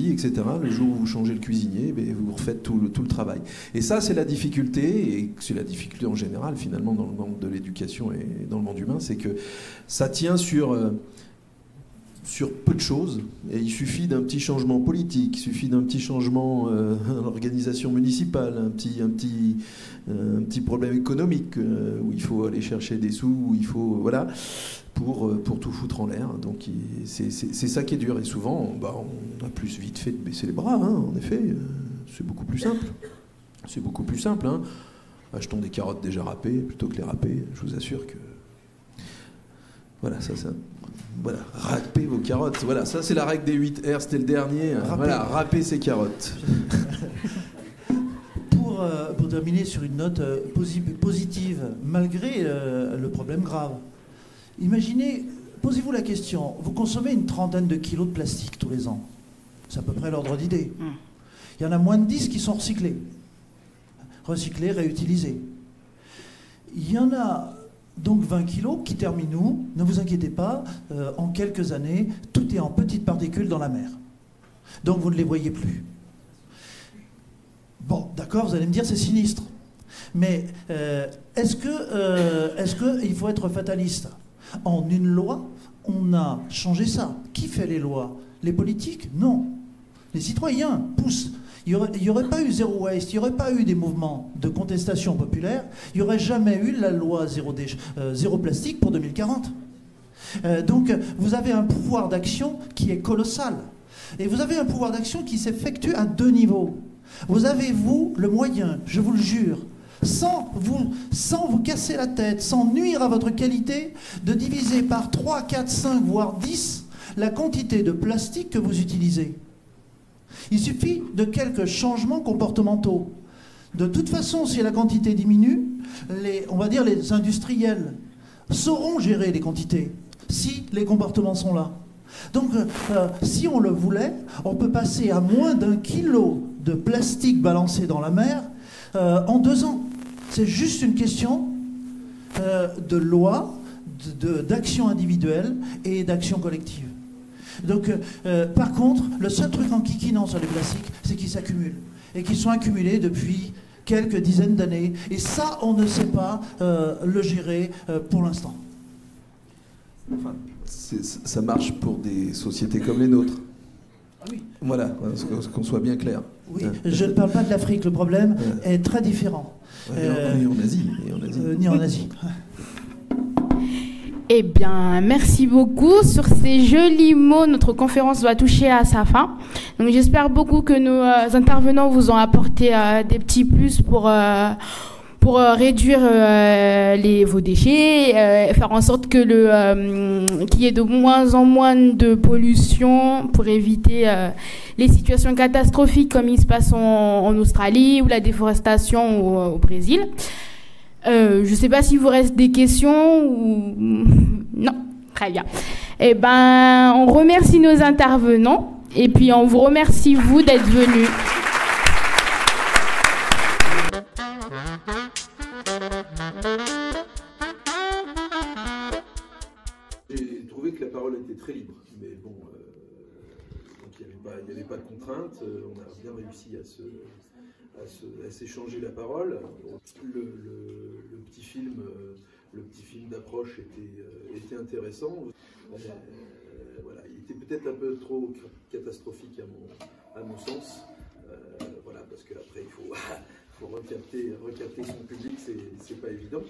Hein, le jour où vous changez le cuisinier, vous refaites tout le travail. Et ça, c'est la difficulté, et c'est la difficulté en général, finalement, dans le monde de l'éducation et dans le monde humain, c'est que ça tient sur peu de choses, et il suffit d'un petit changement politique, il suffit d'un petit changement dans l'organisation municipale, un petit problème économique où il faut aller chercher des sous, où il faut voilà pour tout foutre en l'air. Donc c'est ça qui est dur, et souvent on a plus vite fait de baisser les bras, hein, en effet, c'est beaucoup plus simple. C'est beaucoup plus simple, hein. Achetons des carottes déjà râpées plutôt que les râper, je vous assure que voilà, voilà, râpez vos carottes. Voilà, ça c'est la règle des 8 R, c'était le dernier. Voilà, râpez ses carottes.
Pour terminer sur une note positive, malgré le problème grave, imaginez, posez-vous la question, vous consommez une 30aine de kilos de plastique tous les ans. C'est à peu près l'ordre d'idée. Il y en a moins de 10 qui sont recyclés, réutilisés. Il y en a donc 20 kilos qui terminent où? Ne vous inquiétez pas, en quelques années, tout est en petites particules dans la mer. Donc vous ne les voyez plus. Bon, d'accord, vous allez me dire c'est sinistre. Mais est-ce qu'il faut être fataliste? En une loi, on a changé ça. Qui fait les lois? Les politiques? Non. Les citoyens poussent. Il n'y aurait pas eu zéro waste, il n'y aurait pas eu des mouvements de contestation populaire, il n'y aurait jamais eu la loi zéro plastique pour 2040. Donc vous avez un pouvoir d'action qui est colossal. Et vous avez un pouvoir d'action qui s'effectue à 2 niveaux. Vous avez, vous, le moyen, je vous le jure, sans vous casser la tête, sans nuire à votre qualité, de diviser par 3, 4, 5, voire 10 la quantité de plastique que vous utilisez. Il suffit de quelques changements comportementaux. De toute façon, si la quantité diminue, on va dire les industriels sauront gérer les quantités, si les comportements sont là. Donc, si on le voulait, on peut passer à moins d'1 kilo de plastique balancé dans la mer en 2 ans. C'est juste une question de loi, d'action individuelle et d'action collective. Donc, par contre, le seul truc en kikinant sur les plastiques, c'est qu'ils s'accumulent. Et qu'ils sont accumulés depuis quelques dizaines d'années. Et ça, on ne sait pas le gérer pour l'instant.
Enfin, ça marche pour des sociétés comme les nôtres.
Oui.
Voilà, qu'on soit bien clair.
Oui, je ne parle pas de l'Afrique, le problème est très différent.
Ni en Asie.
Ni en Asie.
Eh bien, merci beaucoup. Sur ces jolis mots, notre conférence va toucher à sa fin. Donc, j'espère beaucoup que nos intervenants vous ont apporté des petits plus pour réduire vos déchets, faire en sorte que qu'il y ait de moins en moins de pollution pour éviter les situations catastrophiques comme il se passe en Australie ou la déforestation au Brésil. Je ne sais pas s'il vous reste des questions ou... Non, très bien. Eh ben, on remercie nos intervenants et puis on vous remercie, vous, d'être venus.
J'ai trouvé que la parole était très libre, mais bon, donc il n'y avait pas de contrainte, on a bien réussi à s'échanger la parole. Le petit film d'approche était intéressant. Voilà, il était peut-être un peu trop catastrophique à mon sens. Voilà, parce qu'après il faut recapter son public, c'est pas évident.